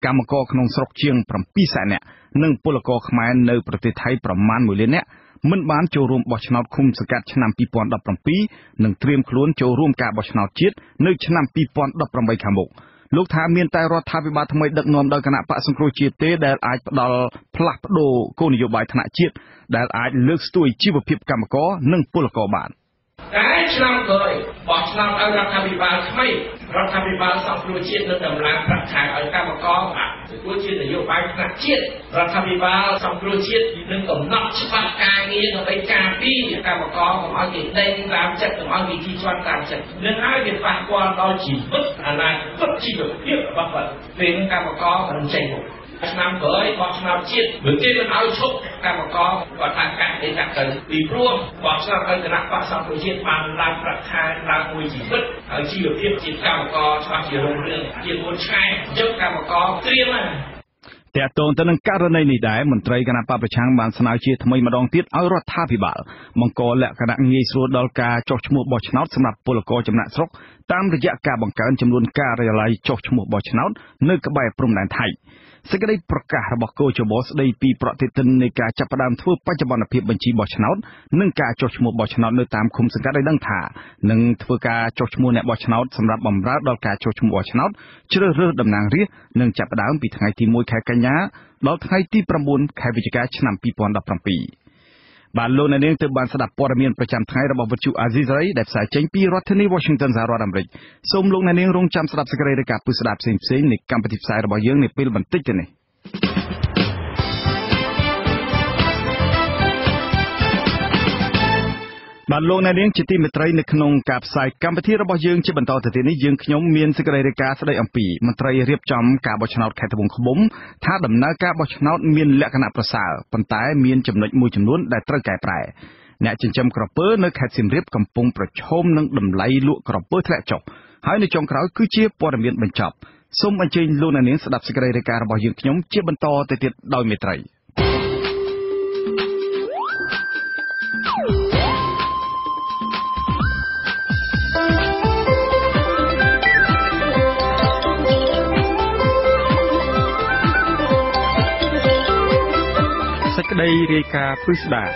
កម្មករក្នុងស្រុកជាង7សែននាក់និងពលករខ្មែរនៅប្រទេសថៃប្រមាណ1លាននាក់មិនបានចូលរួមបោះឆ្នោតឃុំសង្កាត់ឆ្នាំ2017និងត្រៀមខ្លួនចូលរួមការបោះឆ្នោតជាតិនៅឆ្នាំ2018ខាងមុខលោកថាមានតែរដ្ឋាភិបាលថ្មីដឹកនាំដោយគណៈបកសង្គ្រោះជាតិទេដែលអាចផ្ដល់ផ្លាស់ប្ដូរគោលនយោបាយថ្នាក់ជាតិដែលអាចលើកស្ទួយជីវភាពកម្មករនិងពលករបានតែឆ្នាំក្រោយបោះឆ្នោតឲ្យរដ្ឋាភិបាលថ្មីរដ្ឋាភិបាលសង្គ្រោះជាតិនឹងដំឡើងប្រាក់ខែឲ្យកម្មករទទួលជានយោបាយថ្នាក់ជាតិរដ្ឋាភិបាលសង្គ្រោះជាតិនឹងកំណត់ច្បាប់ការងារដើម្បីការពារកម្មករកុំឲ្យគេដេញតាមចិត្តកុំឲ្យគេជិះជាន់តាមចិត្តនឹងហើយវាប៉ះពាល់ដល់ជីវិតអនាគតជីវភាពរបស់គាត់ពេលកម្មករមិនចេញមកឆ្នាំក្រោយបោះឆ្នោតជាតិបើគេមិនឲ្យឈប់កម្មករគាត់ថាកាត់ទេកាត់ទៅពីព្រោះបោះឆ្នោតឲ្យគណៈបក្សសង្គ្រោះជាតិបានឡើងប្រាក់ខែឡើងមួយជីវិតហើយជីវភាពជាកម្មករច្បាស់ជារុងរឿងជាមុនឆ្ងាយយកកម្មករត្រៀមតាក់ទងទៅនឹងករណីនេះដែរមន្ត្រីគណៈបព្វប្រឆាំងបានស្នើជាថ្មីម្ដងទៀតឲ្យរដ្ឋាភិបាលបង្កលក្ខណៈងាយស្រួលដល់ការចុះឈ្មោះបោះឆ្នោតសម្រាប់ពលករចំណាក់ស្រុកតាមរយៈការបង្កើនចំនួនការិយាល័យចុះឈ្មោះបោះឆ្នោតនៅក្បែរព្រំដែនថៃសេចក្តីប្រកាសរបស់គូចបស្តីពីប្រតិទិននៃការចាប់ផ្ដើមធ្វើបច្ចុប្បន្នភាពបញ្ជីបោះឆ្នោតនិងការចុះឈ្មោះបោះឆ្នោតនៅតាមឃុំសង្កាត់ឲ្យដឹងថានឹងធ្វើការចុះឈ្មោះអ្នកបោះឆ្នោតសម្រាប់បម្រើដល់ការចុះឈ្មោះបោះឆ្នោតជ្រើសរើសតំណាងរាស្ត្រនឹងចាប់ផ្ដើមពីថ្ងៃទី1ខែកញ្ញាដល់ថ្ងៃទី9ខែវិច្ឆិកាឆ្នាំ2017បាទលោកអ្នកនាងទើបបានស្ដាប់ព័ត៌មានប្រចាំថ្ងៃរបស់វិទ្យុអាស៊ីសេរីដែលផ្សាយចេញពីរដ្ឋធានី Washington សហរដ្ឋអាមេរិកសូមលោកអ្នកនាងរងចាំស្ដាប់សេចក្តីរាយការណ៍ពិស្ដារផ្សេងៗនៃកម្មវិធីផ្សាយរបស់យើងនាពេលបន្តិចទៅនេះបាទលោកអ្នកនាងជាទីមេត្រីនៅក្នុងការផ្សាយកម្មវិធីរបស់យើងជាបន្តទៅទៀតនេះយើងខ្ញុំមានសេចក្តីរាយការណ៍ស្ដីអំពីមន្ត្រីរៀបចំការបោះឆ្នោតខេត្តត្បូងឃ្មុំថាដំណើរការបោះឆ្នោតមានលក្ខណៈប្រសើរប៉ុន្តែមានចំណុចមួយចំនួនដែលត្រូវកែប្រែអ្នកចិញ្ចឹមក្រពើនៅខេត្តសៀមរាបកំពុងប្រឈមនឹងតម្លៃលក់ក្រពើធ្លាក់ចុះហើយនៅចុងក្រោយគឺជាព័ត៌មានបញ្ចប់សូមអញ្ជើញលោកអ្នកនាងស្ដាប់សេចក្តីរាយការណ៍របស់យើងខ្ញុំជាបន្តទៅទៀតដោយមេត្រីសេចក្តីរាយការណ៍ពិស្ដារ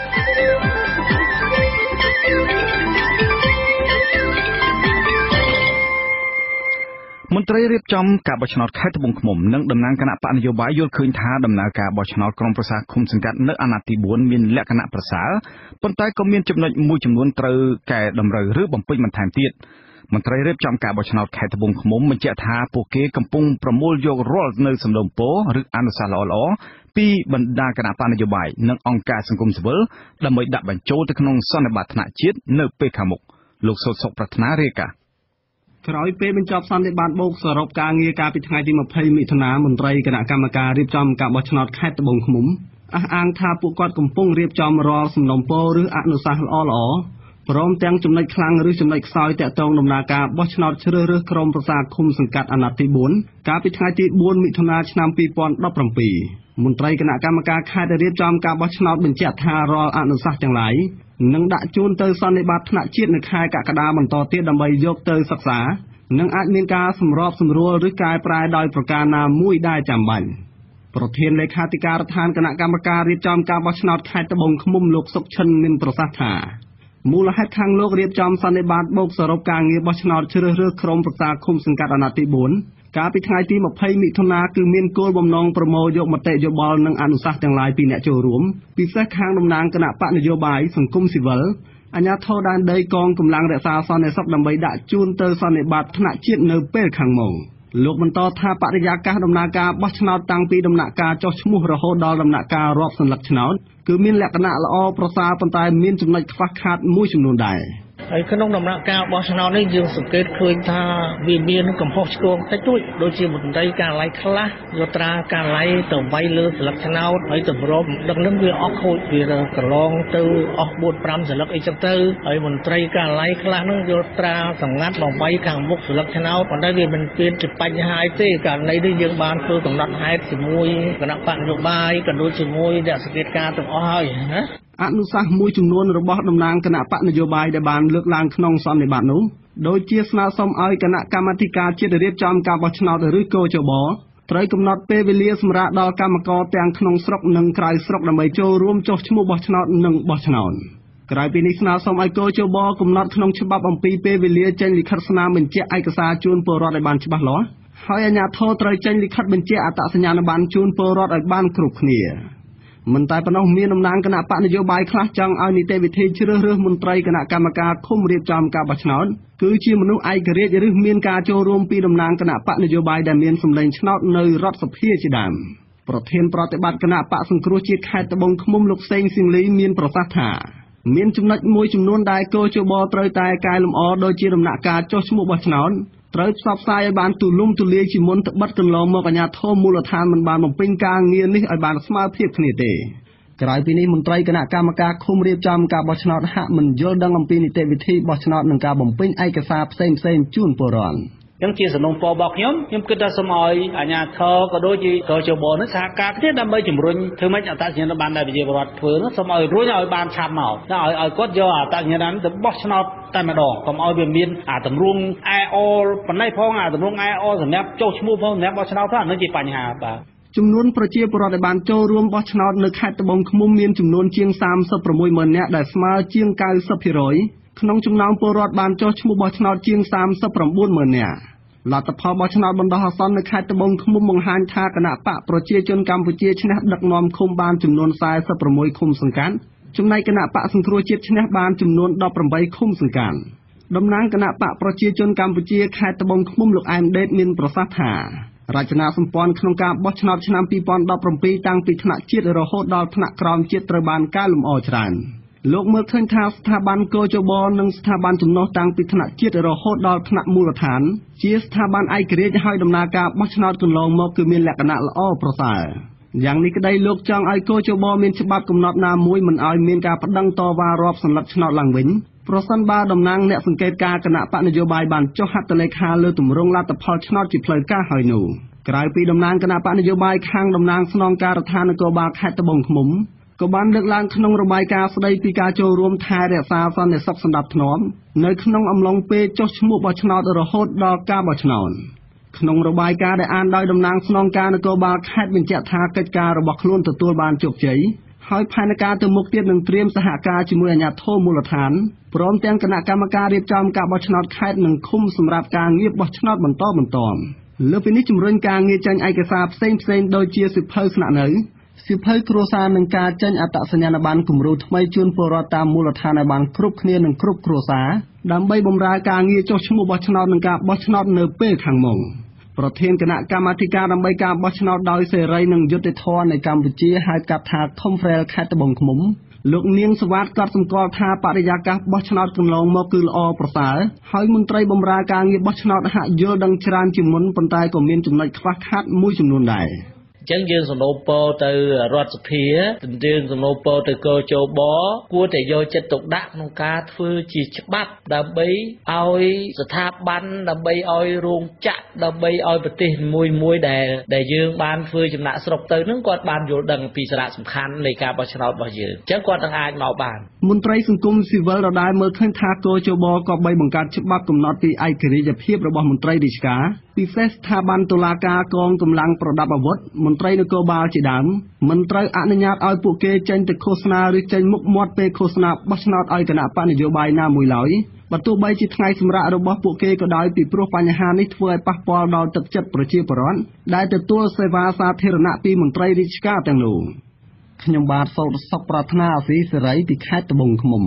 មន្ត្រីរៀបចំការបោះឆ្នោតខេត្តត្បូងឃ្មុំនិងតំណាងគណៈបកនយោបាយយល់ឃើញថាដំណើរការបោះឆ្នោតក្រុមប្រឹក្សាឃុំសង្កាត់នៅអាណត្តិទី4មានលក្ខណៈប្រសើរប៉ុន្តែក៏មានចំណុចមួយចំនួនត្រូវកែតម្រូវឬបំពេញបន្ថែមទៀតមន្ត្រីរៀបចំការបោះឆ្នោតខេត្តត្បូងឃ្មុំបញ្ជាក់ថាពួកគេកំពុងប្រមូលយករាល់នៅសំណុំពរឬអនុសាសន៍ល្អៗពីបណ្ដាគណៈបកនយោបាយនិងអង្គការសង្គមស៊ីវិលដើម្បីដាក់បញ្ចូលទៅក្នុងសន្និបាតថ្នាក់ជាតិនៅពេលខាងមុខលោកសុតសុខប្រាថ្នារាយការណ៍ក្រោយពេលបញ្ចប់សន្និបាតបូកសរុបការងារកាលពីថ្ងៃទី20មិថុនាមន្ត្រីគណៈកម្មការរៀបចំការបោះឆ្នោតខេត្តត្បូងឃ្មុំអះអាងថាពួកគាត់កំពុងរៀបចំរាល់សំណុំពរឬអនុសាសន៍ល្អៗព្រមទាំងចំណុចខ្លាំងឬចំណុចខ្សោយតាក់ទងដំណើរការបោះឆ្នោតជ្រើសរើសក្រុមប្រឹក្សាឃុំសង្កាត់អាណត្តិទី4កាលពីថ្ងៃទី4មិថុនាឆ្នាំ2017មន្ត្រីគណៈកម្មការខេត្តរៀបចំការបោះឆ្នោតបញ្ជាក់ថារាល់អនុសាសន៍ទាំងឡាយនឹងដាក់ជូនទៅសន្និបាតថ្នាក់ជាតិនៅខែកក្កដាបន្តទៀតដើម្បីយកទៅសិក្សានិងអាចមានការសម្របសម្រួលឬកែប្រែដោយប្រការណាមួយដែលចាំបាច់ប្រធានលេខាធិការដ្ឋានគណៈកម្មការរៀបចំការបោះឆ្នោតខេត្តត្បូងឃ្មុំលោកសុកឈិនមានប្រសាសន៍ថាមូលហេតុខាងលោករៀបចំសន្និបាតបូកសរុបការងារបោះឆ្នោតជ្រើសរើសក្រុមប្រឹក្សាឃុំសង្កាត់អាណត្តិទី4កាលពីថ្ងៃទី20មិថុនាគឺមានគោលបំណងប្រមូលយកមតិយោបល់និងអនុសាសន៍ទាំងឡាយពីអ្នកចូលរួមពិសេសខាងតំណាងគណៈបកនយោបាយសង្គមស៊ីវិលអាជ្ញាធរដែនដីកងកម្លាំងរក្សាសន្តិសុខដើម្បីដាក់ជូនទៅសន្និបាតថ្នាក់ជាតិនៅពេលខាងមុខលោកបន្តថាបរិយាកាសដំណើរការបោះឆ្នោតតាំងពីដំណាក់កាលចុះឈ្មោះរហូតដល់ដំណាក់កាលរាប់សន្លឹកឆ្នោតគឺមានលក្ខណៈល្អប្រសើរប៉ុន្តែមានចំណុចខ្វះខាតមួយចំនួនដែរហើយក្នុងដំណាក់កាលបោះឆ្នោតនេះយើងសង្កេតឃើញថាវាមានកំហុសឆ្គងតិចតួចដូចជាមន្ត្រីការឡៃខ្លះយកត្រាការឡៃទៅវាយលើស្លឹកឆ្នោតហើយតម្រុំដឹកនឹងវាអស់ខូចវាកន្លងទៅអស់4 5ស្លឹកអីចឹងទៅហើយមន្ត្រីការឡៃខ្លះនឹងយកត្រាសម្ងាត់មកវាយខាងមុខស្លឹកឆ្នោតប៉ុន្តែវាមិនមានជាបញ្ហាទេករណីនេះយើងបានធ្វើកំណត់ហេតុជាមួយគណៈបកនយោបាយក៏ដូចជាមួយអ្នកសង្កេតការទាំងអស់ហើយណាអនុសាសន៍មួយចំនួនរបស់តំណាងគណៈបកនយោបាយដែលបានលើកឡើងក្នុងសន្និបាតនោះដូចជាស្នើសុំឲ្យគណៈកម្មាធិការជាតិរៀបចំការបោះឆ្នោតឬកោចបត្រូវកំណត់ពេលវេលាសម្រាប់ដល់កម្មករទាំងក្នុងស្រុកនិងក្រៅស្រុកដើម្បីចូលរួមចុះឈ្មោះបោះឆ្នោតនិងបោះឆ្នោតក្រៅពីនេះស្នើសុំឲ្យកោជបកំណត់ក្នុងច្បាប់អំពីពេលវេលាចេញលិខិតស្នាមបញ្ជាក់ឯកសារជូនពលរដ្ឋឲ្យបានច្បាស់លាស់ហើយអាជ្ញាធរត្រូវចេញលិខិតបញ្ជាក់អត្តសញ្ញាណប័ណ្ណជូនពលរដ្ឋឲ្យបានគ្រប់គ្នាមិនតែប៉ុណ្ណោះមានតំណាងគណៈបកនយោបាយខ្លះចង់ឲ្យនីតិវិធីជ្រើសរើសមន្ត្រីគណៈកម្មការឃុំរៀបចំការបោះឆ្នោតគឺជាមនុស្សឯករាជ្យឬមានការចូលរួមពីតំណាងគណៈបកនយោបាយដែលមានសម្លេងឆ្នោតនៅរដ្ឋសភាជាដើមប្រធានប្រតិបត្តិគណៈបកសង្គ្រោះជាតិខេត្តត្បូងឃ្មុំលោកសេងសៀងលីមានប្រសាសន៍ថាមានចំណុចមួយចំនួនដែលកោជបត្រូវតែកែលម្អដូចជាដំណាក់កាលចុះឈ្មោះបោះឆ្នោតត្រូវផ្សព្វផ្សាយឲ្យបានទូលំទូលាយជាមុនទៅបិទកន្លងមកអាជ្ញាធរមូលដ្ឋានមិនបានបំពេញការងារនេះឲ្យបានស្មើភាពគ្នាទេក្រៅពីនេះមន្ត្រីគណៈកម្មការឃុំរៀបចំការបោះឆ្នោតហាក់មិនយល់ដឹងអំពីនីតិវិធីបោះឆ្នោតនិងការបំពេញឯកសារផ្សេងៗជូនពលរដ្ឋចឹងជាសំណុំពររបស់ខ្ញុំគិតថាសូមឲ្យអាជ្ញាធរក៏ដូចជាកោជបនេះសហការគ្នាដើម្បីជំរុញធ្វើម៉េចអត្តសញ្ញាណប័ណ្ណដែលប្រជាពលរដ្ឋធ្វើនោះសូមឲ្យរួចឲ្យបានឆាប់មកឲ្យគាត់យកអត្តសញ្ញាណទៅបោះឆ្នោតតែម្ដងកុំឲ្យវាមានអាទម្រង់អែអលប៉ុណ្ណេះផងអាទម្រង់អែអលសម្រាប់ចុះឈ្មោះផងសម្រាប់បោះឆ្នោតផងអានោះជាបញ្ហាបាទចំនួនប្រជាពលរដ្ឋដែលបានចូលរួមបោះឆ្នោតនៅខេត្តត្បូងឃ្មុំមានចំនួនជាង36,000នាក់ដែលស្មើជាង 90% ក្នុងចំណោមពលរដ្ឋបានចុះឈ្មោះបោះឆ្នោតជាង39,000នាក់លទ្ធផលបោះឆ្នោតបណ្ដោះអាសន្ននៅខេត្តត្បូងឃ្មុំបង្ហាញថាគណៈបកប្រជាជនកម្ពុជាឈ្នះដឹកនាំឃុំបានចំនួន46ឃុំសង្កាត់ចំណែកគណៈបកសង្គ្រោះជាតិឈ្នះបានចំនួន18ឃុំសង្កាត់តំណាងគណៈបកប្រជាជនកម្ពុជាខេត្តត្បូងឃ្មុំលោកអែមដេតមានប្រសាសន៍ថារចនាសម្ព័ន្ធក្នុងការបោះឆ្នោតឆ្នាំ2017តាំងពីថ្នាក់ជាតិរហូតដល់ថ្នាក់ក្រោមជាតិត្រូវបានកែលម្អច្រើនលោកមើលឃើញថាស្ថាប័នកោជបនិងស្ថាប័នចំណុះតាំងពីថ្នាក់ជាតិរហូតដល់ថ្នាក់មូលដ្ឋានជាស្ថាប័នឯករាជ្យហើយដំណើរការបោះឆ្នោតកន្លងមកគឺមានលក្ខណៈល្អប្រសើរយ៉ាងនេះក្តីលោកចង់ឲ្យកោជបមានច្បាប់កំណត់ណាមួយមិនឲ្យមានការប្តឹងតវ៉ារាប់សន្លឹកឆ្នោតឡើងវិញប្រសិនបើតំណាងអ្នកសង្កេតការគណៈបកនយោបាយបានចុះហត្ថលេខាលើទម្រង់លទ្ធផលឆ្នោតជាផ្លូវការហើយនោះក្រៅពីតំណាងគណៈបកនយោបាយខាងតំណាងស្នងការដ្ឋាននគរបាលខេត្តត្បូងឃ្មុំក៏បានលើកឡើងក្នុងរបាយការណ៍ស្តីពីការចូលរួមថែរក្សាសន្តិសុខសណ្ដាប់ធ្នាប់នៅក្នុងអំឡុងពេលចុះឈ្មោះបោះឆ្នោតរហូតដល់ការបោះឆ្នោតក្នុងរបាយការណ៍ដែលអានដោយតំណាងស្នងការនគរបាលខេត្តបញ្ជាក់ថាកិច្ចការរបស់ខ្លួនទទួលបានជោគជ័យហើយផែនការទៅមុខទៀតនឹងត្រៀមសហការជាមួយអាជ្ញាធរមូលដ្ឋានព្រមទាំងគណៈកម្មការរៀបចំការបោះឆ្នោតខេត្តនិងឃុំសម្រាប់ការងារបោះឆ្នោតបន្តលើពីនេះជំរុញការងារចេញឯកសារផ្សេងៗដូចជាសៀវភៅស្នាក់នៅសៀវភៅគ្រួសារនិងការចេញអត្តសញ្ញាណប័ណ្ណគំរូថ្មីជូនពលរដ្ឋតាមមូលដ្ឋានឲ្យបានគ្រប់គ្នានិងគ្រប់គ្រួសារដើម្បីបម្រើការងារចុះឈ្មោះបោះឆ្នោតនិងការបោះឆ្នោតនៅពេលខាងមុខប្រធានគណៈកម្មាធិការដើម្បីការបោះឆ្នោតដោយសេរីនិងយុត្តិធម៌នៅកម្ពុជាហៅកាត់ថា Confrel ខេត្តត្បូងឃ្មុំលោកនាងសវ៉ាតក៏សម្គាល់ថាបរិយាកាសបោះឆ្នោតកន្លងមកគឺល្អប្រសើរហើយមន្ត្រីបម្រើការងារបោះឆ្នោតហាក់យល់ដឹងច្រើនជាងមុនប៉ុន្តែក៏មានចំណុចខ្វះខាតមួយចំនួនដែរចឹងយើងសំណូមពរទៅរដ្ឋសភាយើងសំណូមពរទៅកោជបគួរតែយកចិត្តទុកដាក់ក្នុងការធ្វើជាច្បាប់ដើម្បីឲ្យស្ថាប័នដើម្បីឲ្យរោងចក្រដើម្បីឲ្យប្រទេសមួយដែលយើងបានធ្វើចំណាក់ស្រុកទៅនឹងគាត់បានយល់ដឹងពីសារៈសំខាន់នៃការបោះឆ្នោតរបស់យើងចឹងគាត់នឹងអាចមកបានមន្ត្រីសង្គមស៊ីវិលដដែលមើលឃើញថាកោជបក៏បីបង្កើតច្បាប់កំណត់ពីឯករាជ្យភាពរបស់មន្ត្រីរាជការពិសេសស្ថាប័នតុលាការកងកម្លាំងប្រដាប់អាវុធមន្ត្រីនគរបាលជាដើមមិនត្រូវអនុញ្ញាតឲ្យពួកគេចេញទៅឃោសនាឬចេញមុខមាត់ពេលឃោសនាបោះឆ្នោតឲ្យគណៈបកនយោបាយណាមួយឡើយបើទោះបីជាថ្ងៃសម្រាប់របស់ពួកគេក៏ដោយពីព្រោះបញ្ហានេះធ្វើឲ្យប៉ះពាល់ដល់ទឹកចិត្តប្រជាពលរដ្ឋដែលទទួលសេវាសាធារណៈពីមន្ត្រីរាជការទាំងនោះខ្ញុំបាទសោតសុខប្រាថ្នាអាស៊ីសេរីពីខេត្តត្បូងឃ្មុំ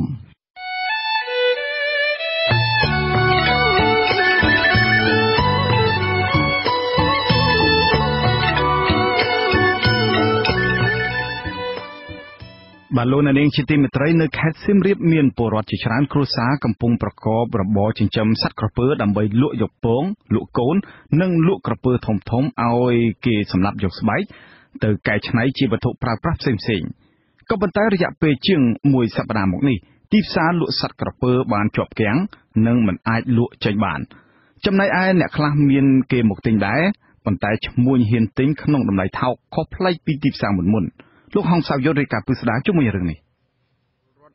បាទលោកនាងជាទីមេត្រីនៅខេត្តសៀមរាបមានពលរដ្ឋជាច្រើនគ្រួសារកំពុងប្រកបរបរចិញ្ចឹមសត្វក្រពើដើម្បីលក់យកពងលក់កូននិងលក់ក្រពើធំៗឲ្យគេសម្លាប់យកស្បែកទៅកែច្នៃជាវត្ថុប្រើប្រាស់ផ្សេងៗក៏ប៉ុន្តែរយៈពេលជាង1សប្តាហ៍មកនេះទីផ្សារលក់សត្វក្រពើបានជាប់គាំងនិងមិនអាចលក់ចេញបានចំណែកឯអ្នកខ្លះមានគេមកទិញដែរប៉ុន្តែឈ្មួញហ៊ានទិញក្នុងតម្លៃថោកខុសប្លែកពីទីផ្សារមុនលោកហងសាវយុទ្ធរាយការណ៍ពិស្ដារជាមួយរឿងនេះ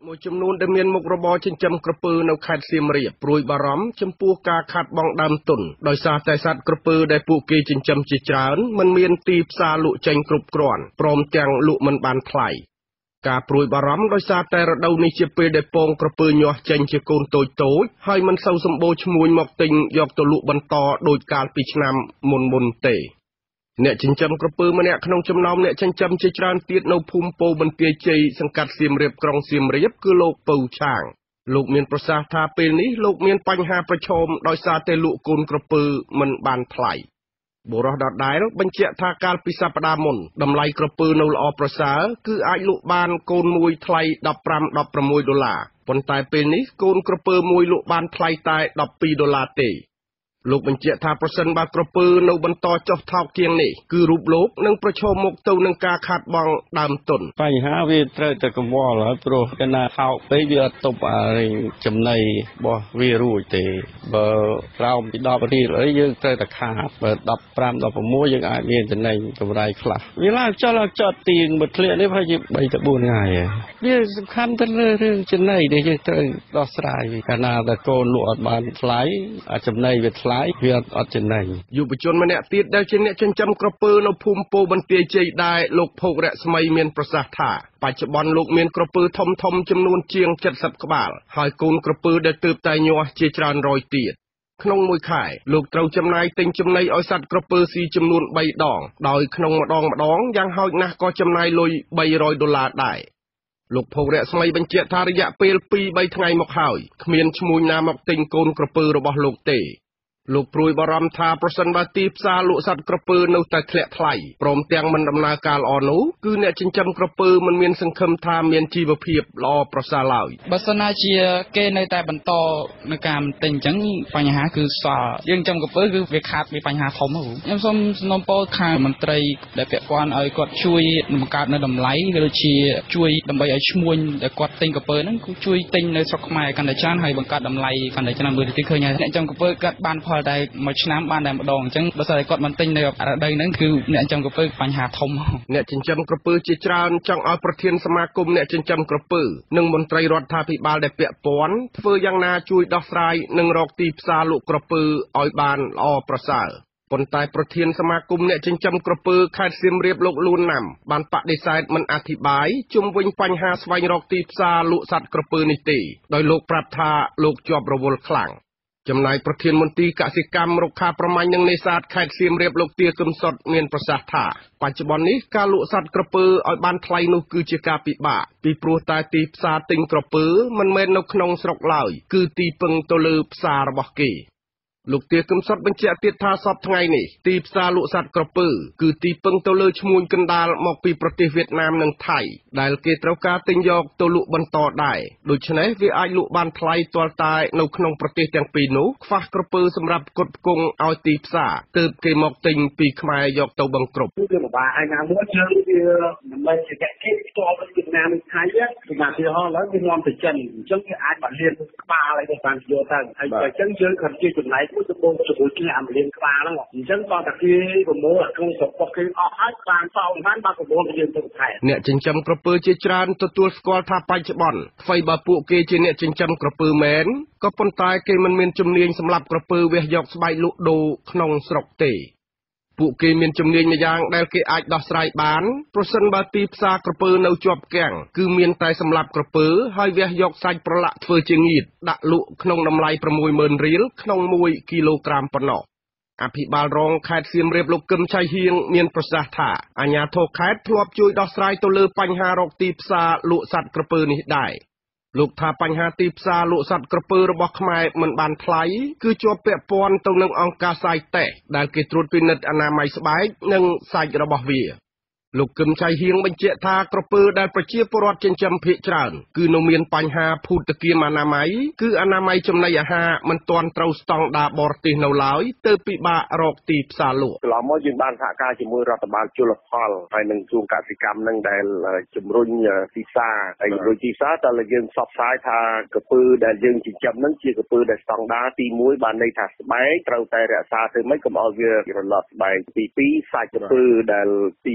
មួយចំនួនដែលមានមុខរបរចិញ្ចឹមក្រពើនៅខេត្តសៀមរាបព្រួយបារម្ភចំពោះការខាតបង់ដើមទុនដោយសារតែសត្វក្រពើដែលពួកគេចិញ្ចឹមជាច្រើនមិនមានទីផ្សារលក់ចេញគ្រប់គ្រាន់ព្រមទាំងលក់មិនបានថ្លៃការព្រួយបារម្ភដោយសារតែរដូវនេះជាពេលដែលពងក្រពើញាស់ចេញជាកូនតូចៗហើយមិនសូវសម្បូរឈ្មួញមកទិញយកទៅលក់បន្តដោយកាលពីឆ្នាំមុនទេអ្នកចិញ្ចឹមក្រពើម្នាក់ក្នុងចំណោមអ្នកចិញ្ចឹមជាច្រើនទៀតនៅភូមិពោធិ៍បន្ទាយជ័យសង្កាត់សៀមរាបក្រុងសៀមរាបគឺលោកពៅឆាងលោកមានប្រសាសន៍ថាពេលនេះលោកមានបញ្ហាប្រឈមដោយសារតែលក់កូនក្រពើមិនបានថ្លៃបុរសដដែលបញ្ជាក់ថាកាលពីសប្តាហ៍មុនតម្លៃក្រពើនៅល្អប្រសើរគឺអាចលក់បានកូនមួយថ្លៃ$15-16ប៉ុន្តែពេលនេះកូនក្រពើមួយលក់បានថ្លៃតែ$12ទេលោកបញ្ជាក់ថាប្រសិនបើក្រពើនៅបន្តចុះថោកជាងនេះគឺរូបលោកនឹងប្រឈមមុខទៅនឹងការខាតបង់ដើមទុនបញ្ហាវាត្រូវតែកង្វល់ហើយព្រោះកណាថោកពេកវាអត់ទប់ចំណីរបស់វារួចទេបើក្រោមពី10រៀលអីយើងត្រូវតែខាតបើ15-16យើងអាចមានចំណេញកម្រៃខ្លះវាឡើងចុះទៀងមួយធ្លាក់នេះប្រហែលជា3-4ថ្ងៃវាសំខាន់ទៅលើរឿងចំណីដែលយើងត្រូវដោះស្រាយកាលណាតែកូនលក់អត់បានថ្លៃអាចចំណីវាថ្លៃវាអត់ចំណេញយុវជនម្នាក់ទៀតដែលជាអ្នកចិញ្ចឹមក្រពើនៅភូមិពោធិ៍បន្ទាយជ័យដែរលោកភោគរស្មីមានប្រសាសន៍ថាបច្ចុប្បន្នលោកមានក្រពើធំចំនួនជាង70ក្បាលហើយកូនក្រពើដែលទើបតែញាស់ជាច្រើនរយទៀតក្នុងមួយខែលោកត្រូវចំណាយទិញចំណីឲ្យសត្វក្រពើស៊ីចំនួន3ដងដោយក្នុងម្ដងយ៉ាងហោចណាស់ក៏ចំណាយលុយ$300ដែរលោកភោគរស្មីបញ្ជាក់ថារយៈពេល 2-3 ថ្ងៃមកហើយគ្មានឈ្មួញណាមកទិញកូនក្រពើរបស់លោកទេលោកព្រួយបារម្ភថាប្រសិនបើទីផ្សារលក់សត្វក្រពើនៅតែធ្លាក់ថ្លៃព្រមទាំងមិនដំណើរការល្អនោះគឺអ្នកចិញ្ចឹមក្រពើមិនមានសង្ឃឹមថាមានជីវភាពល្អប្រសើរឡើយបើសិនណាជាគេនៅតែបន្តនៅការទិញអញ្ចឹងបញ្ហាគឺសល់យើងចិញ្ចឹមក្រពើគឺវាខាតមានបញ្ហាធំខ្ញុំសូមសំណូមពរខាងមន្ត្រីដែលពាក់ព័ន្ធឲ្យគាត់ជួយបង្កើតនៅតម្លៃក៏ដូចជាជួយដើម្បីឲ្យឈ្មួញដែលគាត់ទិញក្រពើហ្នឹងគឺជួយទិញនៅស្រុកខ្មែរកាន់តែច្រើនហើយបង្កើតតម្លៃកាន់តែច្រើនមើលទៅឃើញអ្នកចិញ្ចឹមក្រពើគាត់បានតែមួយឆ្នាំបានតែម្ដងអញ្ចឹងបើសិនតែគាត់មិនទិញនៅរដូវហ្នឹងគឺអ្នកចិញ្ចឹមក្រពើបញ្ហាធំអ្នកចិញ្ចឹមក្រពើជាច្រើនចង់ឲ្យប្រធានសមាគមអ្នកចិញ្ចឹមក្រពើនិងមន្ត្រីរដ្ឋាភិបាលដែលពាក់ព័ន្ធធ្វើយ៉ាងណាជួយដោះស្រាយនិងរកទីផ្សារលក់ក្រពើឲ្យបានល្អប្រសើរប៉ុន្តែប្រធានសមាគមអ្នកចិញ្ចឹមក្រពើខេត្តសៀមរាបលោកលួនណាំបានបដិសេធមិនអធិប្បាយជុំវិញបញ្ហាស្វែងរកទីផ្សារលក់សត្វក្រពើនេះទេដោយលោកប្រាប់ថាលោកជាប់រវល់ខ្លាំងចំណែកប្រធានមន្ត្រីកសិកម្មរុក្ខាប្រមាញ់និងនេសាទខេត្តសៀមរាបលោកទាកឹមសុតមានប្រសាសន៍ថាបច្ចុប្បន្ននេះការលក់សត្វក្រពើឲ្យបានថ្លៃនោះគឺជាការពិបាកពីព្រោះតែទីផ្សារទិញក្រពើមិនមែននៅក្នុងស្រុកឡើយគឺទីពឹងទៅលើផ្សាររបស់គេលោកទាកឹមសុតបញ្ជាក់ទៀតថាសប្តាហ៍ថ្ងៃនេះទីផ្សារលក់សត្វក្រពើគឺទីពឹងទៅលើឈ្មួញកណ្ដាលមកពីប្រទេសវៀតណាមនិងថៃដែលគេត្រូវការទិញយកទៅលក់បន្តដែរដូច្នេះវាអាចលក់បានថ្លៃទាល់តែនៅក្នុងប្រទេសទាំងពីរនោះខ្វះក្រពើសម្រាប់ផ្គត់ផ្គង់ឲ្យទីផ្សារទើបគេមកទិញពីខ្មែរយកទៅបង្គ្រប់វាពិបាកហើយណាមួយយើងវាមិនមែនជាគេផ្ទាល់ពីវៀតណាមនិងថៃទេសម្រាប់ទីហោះឡើយវានាំទៅចិនអញ្ចឹងវាអាចបានលៀនក្បាលអីទៅបានយកទៅហើយបើអញ្ចឹងយើងគាត់ជាចំណែកមួយទៅបងជាមួយគ្នាអាមលៀនក្បាលហ្នឹងអញ្ចឹងបើតាគេប្រមូលអាក្នុងស្រុករបស់គេអស់ហើយបានសោបានប្រមូលយើងទៅខែអ្នកចិញ្ចឹមក្រពើជាច្រើនទទួលស្គាល់ថាបច្ចុប្បន្នថ្មីបើពួកគេជាអ្នកចិញ្ចឹមក្រពើមែនក៏ប៉ុន្តែគេមិនមានជំនាញសម្រាប់ក្រពើវះយកស្បែកលក់ដូរក្នុងស្រុកទេពួកគេមានជំនាញម្យ៉ាងដែលគេអាចដោះស្រាយបានប្រសិនបើទីផ្សារក្រពើនៅជាប់គាំងគឺមានតែសម្រាប់ក្រពើហើយវះយកសាច់ប្រឡាក់ធ្វើជាងៀតដាក់លក់ក្នុងតម្លៃ60000រៀលក្នុង1គីឡូក្រាមប៉ុណ្ណោះអភិបាលរងខេត្តសៀមរាបលោកកឹមឆៃហៀងមានប្រសាសន៍ថាអាជ្ញាធរខេត្តធ្លាប់ជួយដោះស្រាយទៅលើបញ្ហារកទីផ្សារលក់សត្វក្រពើនេះដែរលោកថាបញ្ហាទីផ្សារលក់សត្វក្រពើរបស់ខ្មែរមិនបានថ្លៃគឺជាប់ពាក់ព័ន្ធទៅនឹងអង្គការសាយតេសដែលគេត្រួតពិនិត្យអនាម័យស្បែកនិងសាច់របស់វាលោកកឹមឆៃហៀងបញ្ជាក់ថាក្រពើដែលប្រជាពលរដ្ឋចិញ្ចឹមភាគច្រើនគឺនៅមានបញ្ហាភូតគាមអនាម័យគឺអនាម័យចំណីអាហារមិនទាន់ត្រូវស្តង់ដារបរទេសនៅឡើយទើបពិបាករកទីផ្សារលក់កន្លងមកយើងបានសហការជាមួយរដ្ឋបាលជលផលហើយនឹងក្រសួងកសិកម្មនឹងដែលជំរុញទីផ្សារហើយជំរុញទីផ្សារតើយើងផ្សព្វផ្សាយថាក្រពើដែលយើងចិញ្ចឹមនឹងជាក្រពើដែលស្តង់ដារទី1បានន័យថាស្បែកត្រូវតែរក្សាទៅមិនកុំឲ្យវារលាត់ស្បែកទី2សាច់ក្រពើដែលទីផ្សារមួយ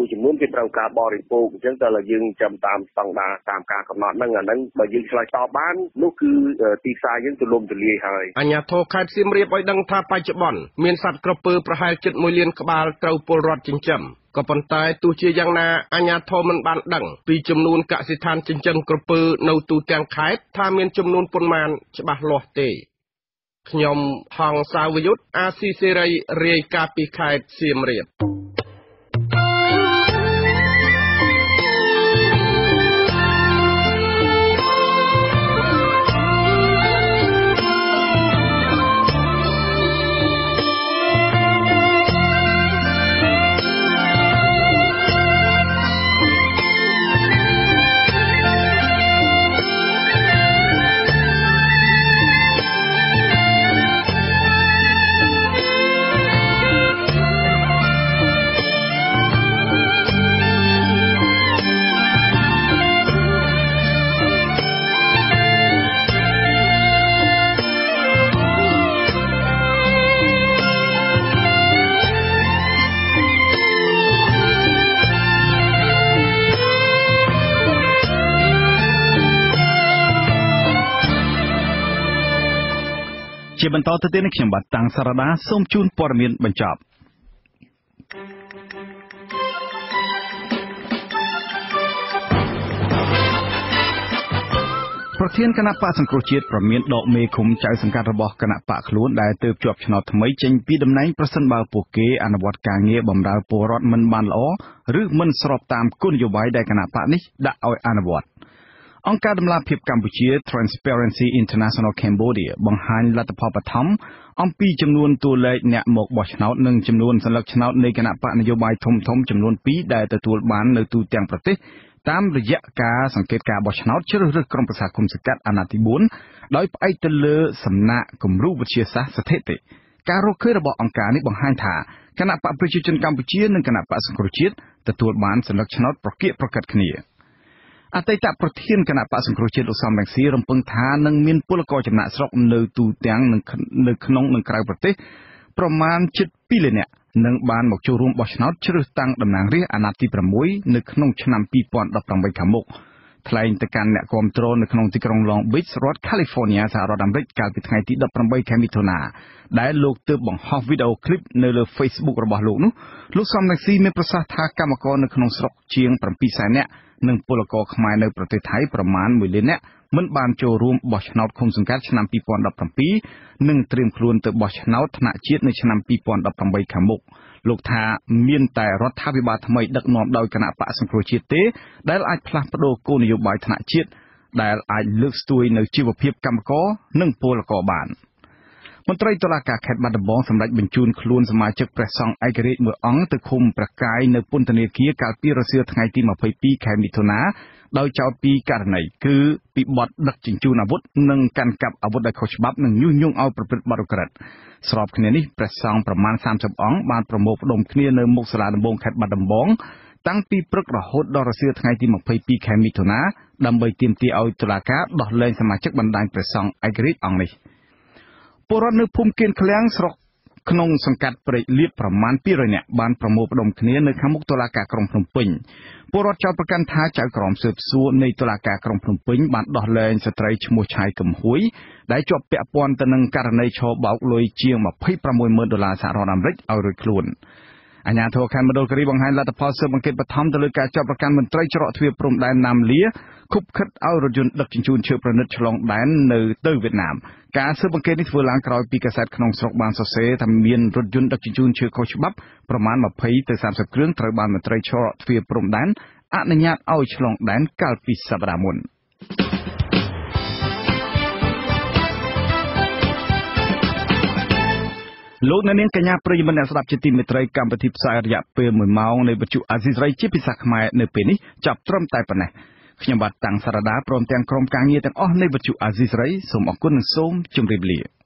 ចំនួនគេត្រូវការបរិភោគអញ្ចឹងតែយើងចាំតាមស្តង់ដារតាមការកំណត់ហ្នឹងអាហ្នឹងបើយើងឆ្លើយតបបាននោះគឺទីផ្សារយើងទូលំទូលាយហើយអាជ្ញាធរខេត្តសៀមរាបឲ្យដឹងថាបច្ចុប្បន្នមានសត្វក្រពើប្រហែលជិត1លានក្បាលត្រូវពលរដ្ឋចិញ្ចឹមក៏ប៉ុន្តែទោះជាយ៉ាងណាអាជ្ញាធរមិនបានដឹងពីចំនួនកសិដ្ឋានចិញ្ចឹមក្រពើនៅទូទាំងខេត្តថាមានចំនួនប៉ុន្មានច្បាស់លាស់ទេខ្ញុំហងសាវយុទ្ធអាស៊ីសេរីរាយការណ៍ពីខេត្តសៀមរាបជាបន្តទៅទៀតនេះខ្ញុំបាទតាំងសារ៉ាដាសូមជូនព័ត៌មានបញ្ចប់ប្រធានគណៈបកសង្គ្រោះជាតិប្រមានដកមេឃុំចៅសង្កាត់របស់គណៈបកខ្លួនដែលទើបជាប់ឆ្នោតថ្មីចេញពីតំណែងប្រសិនបើពួកគេអនុវត្តការងារបម្រើពលរដ្ឋមិនបានល្អឬមិនស្របតាមគោលនយោបាយដែលគណៈបកនេះដាក់ឲ្យអនុវត្តអង្គការដំឡាភិបកម្ពុជា Transparency International Cambodia បង្ហាញលទ្ធផលបឋមអំពីចំនួនតួលេខអ្នកមកបោះឆ្នោតនិងចំនួនសន្លឹកឆ្នោតនៃគណៈបកនយោបាយធំៗចំនួន2ដែលទទួលបាននៅទូទាំងប្រទេសតាមរយៈការសង្កេតការបោះឆ្នោតជ្រើសរើសក្រុមប្រឹក្សាគុំសង្កាត់អាណត្តិទី4ដោយផ្អែកទៅលើសំណាក់គំរូវិទ្យាសាស្ត្រស្ថិតិការរកឃើញរបស់អង្គការនេះបង្ហាញថាគណៈបកប្រជាជនកម្ពុជានិងគណៈបកសង្គ្រោះជាតិទទួលបានសន្លឹកឆ្នោតប្រកៀកប្រកិតគ្នាអតីតប្រធានគណៈបកសង្គ្រោះជាតិលោកសំរងស៊ីរំពឹងថានឹងមានពលករចំណាក់ស្រុកនៅទូទាំងនៅក្នុងនិងក្រៅប្រទេសប្រមាណជិត2លាននាក់នឹងបានមកចូលរួមបោះឆ្នោតជ្រើសតាំងតំណាងរាស្ត្រអាណត្តិទី6នៅក្នុងឆ្នាំ2018ខាងមុខថ្លែងទៅកាន់អ្នកគាំទ្រនៅក្នុងទីក្រុង Long Beach រដ្ឋ California សហរដ្ឋអាមេរិកកាលពីថ្ងៃទី18ខែមិថុនាដែលលោកទើបបង្ហោះវីដេអូឃ្លីបនៅលើ Facebook របស់លោកនោះលោកសំរងស៊ីមានប្រសាសន៍ថាកម្មករនៅក្នុងស្រុកជាង700,000នាក់និងពលករខ្មែរនៅប្រទេសថៃប្រមាណ1លាននាក់មិនបានចូលរួមបោះឆ្នោតឃុំសង្កាត់ឆ្នាំ2017និងត្រៀមខ្លួនទៅបោះឆ្នោតថ្នាក់ជាតិនៅឆ្នាំ2018ខាងមុខលោកថាមានតែរដ្ឋាភិបាលថ្មីដឹកនាំដោយគណៈបកសង្គ្រោះជាតិទេដែលអាចផ្លាស់ប្តូរគោលនយោបាយថ្នាក់ជាតិដែលអាចលើកស្ទួយនៅជីវភាពកម្មករនិងពលករបានមន្ត្រីតុលាការខេត្តបាត់ដំបងសម្រេចបញ្ជូនខ្លួនសមាជិកព្រះសង្ឃឯករាជ្យមួយអង្គទៅឃុំព្រះកាយនៅពន្ធនាគារកាលពីរសៀលថ្ងៃទី22ខែមិថុនាដោយចោទពីករណីគឺពីបទដឹកជញ្ជូនអាវុធនិងកាន់កាប់អាវុធដោយខុសច្បាប់និងញុះញង់ឲ្យប្រព្រឹត្តបទឧក្រិដ្ឋស្របគ្នានេះព្រះសង្ឃប្រមាណ30អង្គបានប្រមូលផ្ដុំគ្នានៅមុខសាលាដំបងខេត្តបាត់ដំបងតាំងពីព្រឹករហូតដល់រសៀលថ្ងៃទី22ខែមិថុនាដើម្បីទាមទារឲ្យតុលាការដោះលែងសមាជិកបណ្ដាញព្រះសង្ឃឯករាជ្យអង្គនេះពលរដ្ឋនៅភូមិគៀនឃ្លាំងស្រុកក្នុងសង្កាត់ព្រែកលៀបប្រមាណ200នាក់បានប្រមូលផ្ដុំគ្នានៅខាងមុខតុលាការក្រុងភ្នំពេញពលរដ្ឋចោទប្រកាន់ថាចៅក្រមស៊ើបសួរនៃតុលាការក្រុងភ្នំពេញបានដោះលែងស្ត្រីឈ្មោះឆាយកំហួយដែលជាប់ពាក់ព័ន្ធទៅនឹងករណីឆបោកលុយជាង$26,000សហរដ្ឋអាមេរិកឲ្យរួចខ្លួនអាជ្ញាធរខេត្តមណ្ឌលគិរីបង្ហាញលទ្ធផលស៊ើបអង្កេតបឋមទៅលើការចាប់ប្រកាន់មន្ត្រីច្រកទ្វារព្រំដែនណាមលាខុបខិតឲ្យរថយន្តដឹកជញ្ជូនឈើប្រណិតឆ្លងដែននៅទៅវៀតណាមការស៊ើបអង្កេតនេះធ្វើឡើងក្រោយពីកាសែតក្នុងស្រុកបានសរសេរថាមានរថយន្តដឹកជញ្ជូនឈើខុសច្បាប់ប្រមាណ20ទៅ30គ្រឿងត្រូវបានមន្ត្រីច្រកទ្វារព្រំដែនអនុញ្ញាតឲ្យឆ្លងដែនកាលពីសប្តាហ៍មុនលោកអ្នកនាងកញ្ញាប្រិយមិត្តអ្នកស្ដាប់ជាទីមេត្រីកម្មវិធីផ្សាយរយៈពេល1ម៉ោងនៃវិទ្យុអាស៊ីសេរីជាភាសាខ្មែរនៅពេលនេះចាប់ត្រឹមតែប៉ុណ្ណេះខ្ញុំបាទតាំងសារ៉ាដាព្រមទាំងក្រុមការងារទាំងអស់នៃវិទ្យុអាស៊ីសេរីសូមអរគុណនិងសូមជម្រាបលា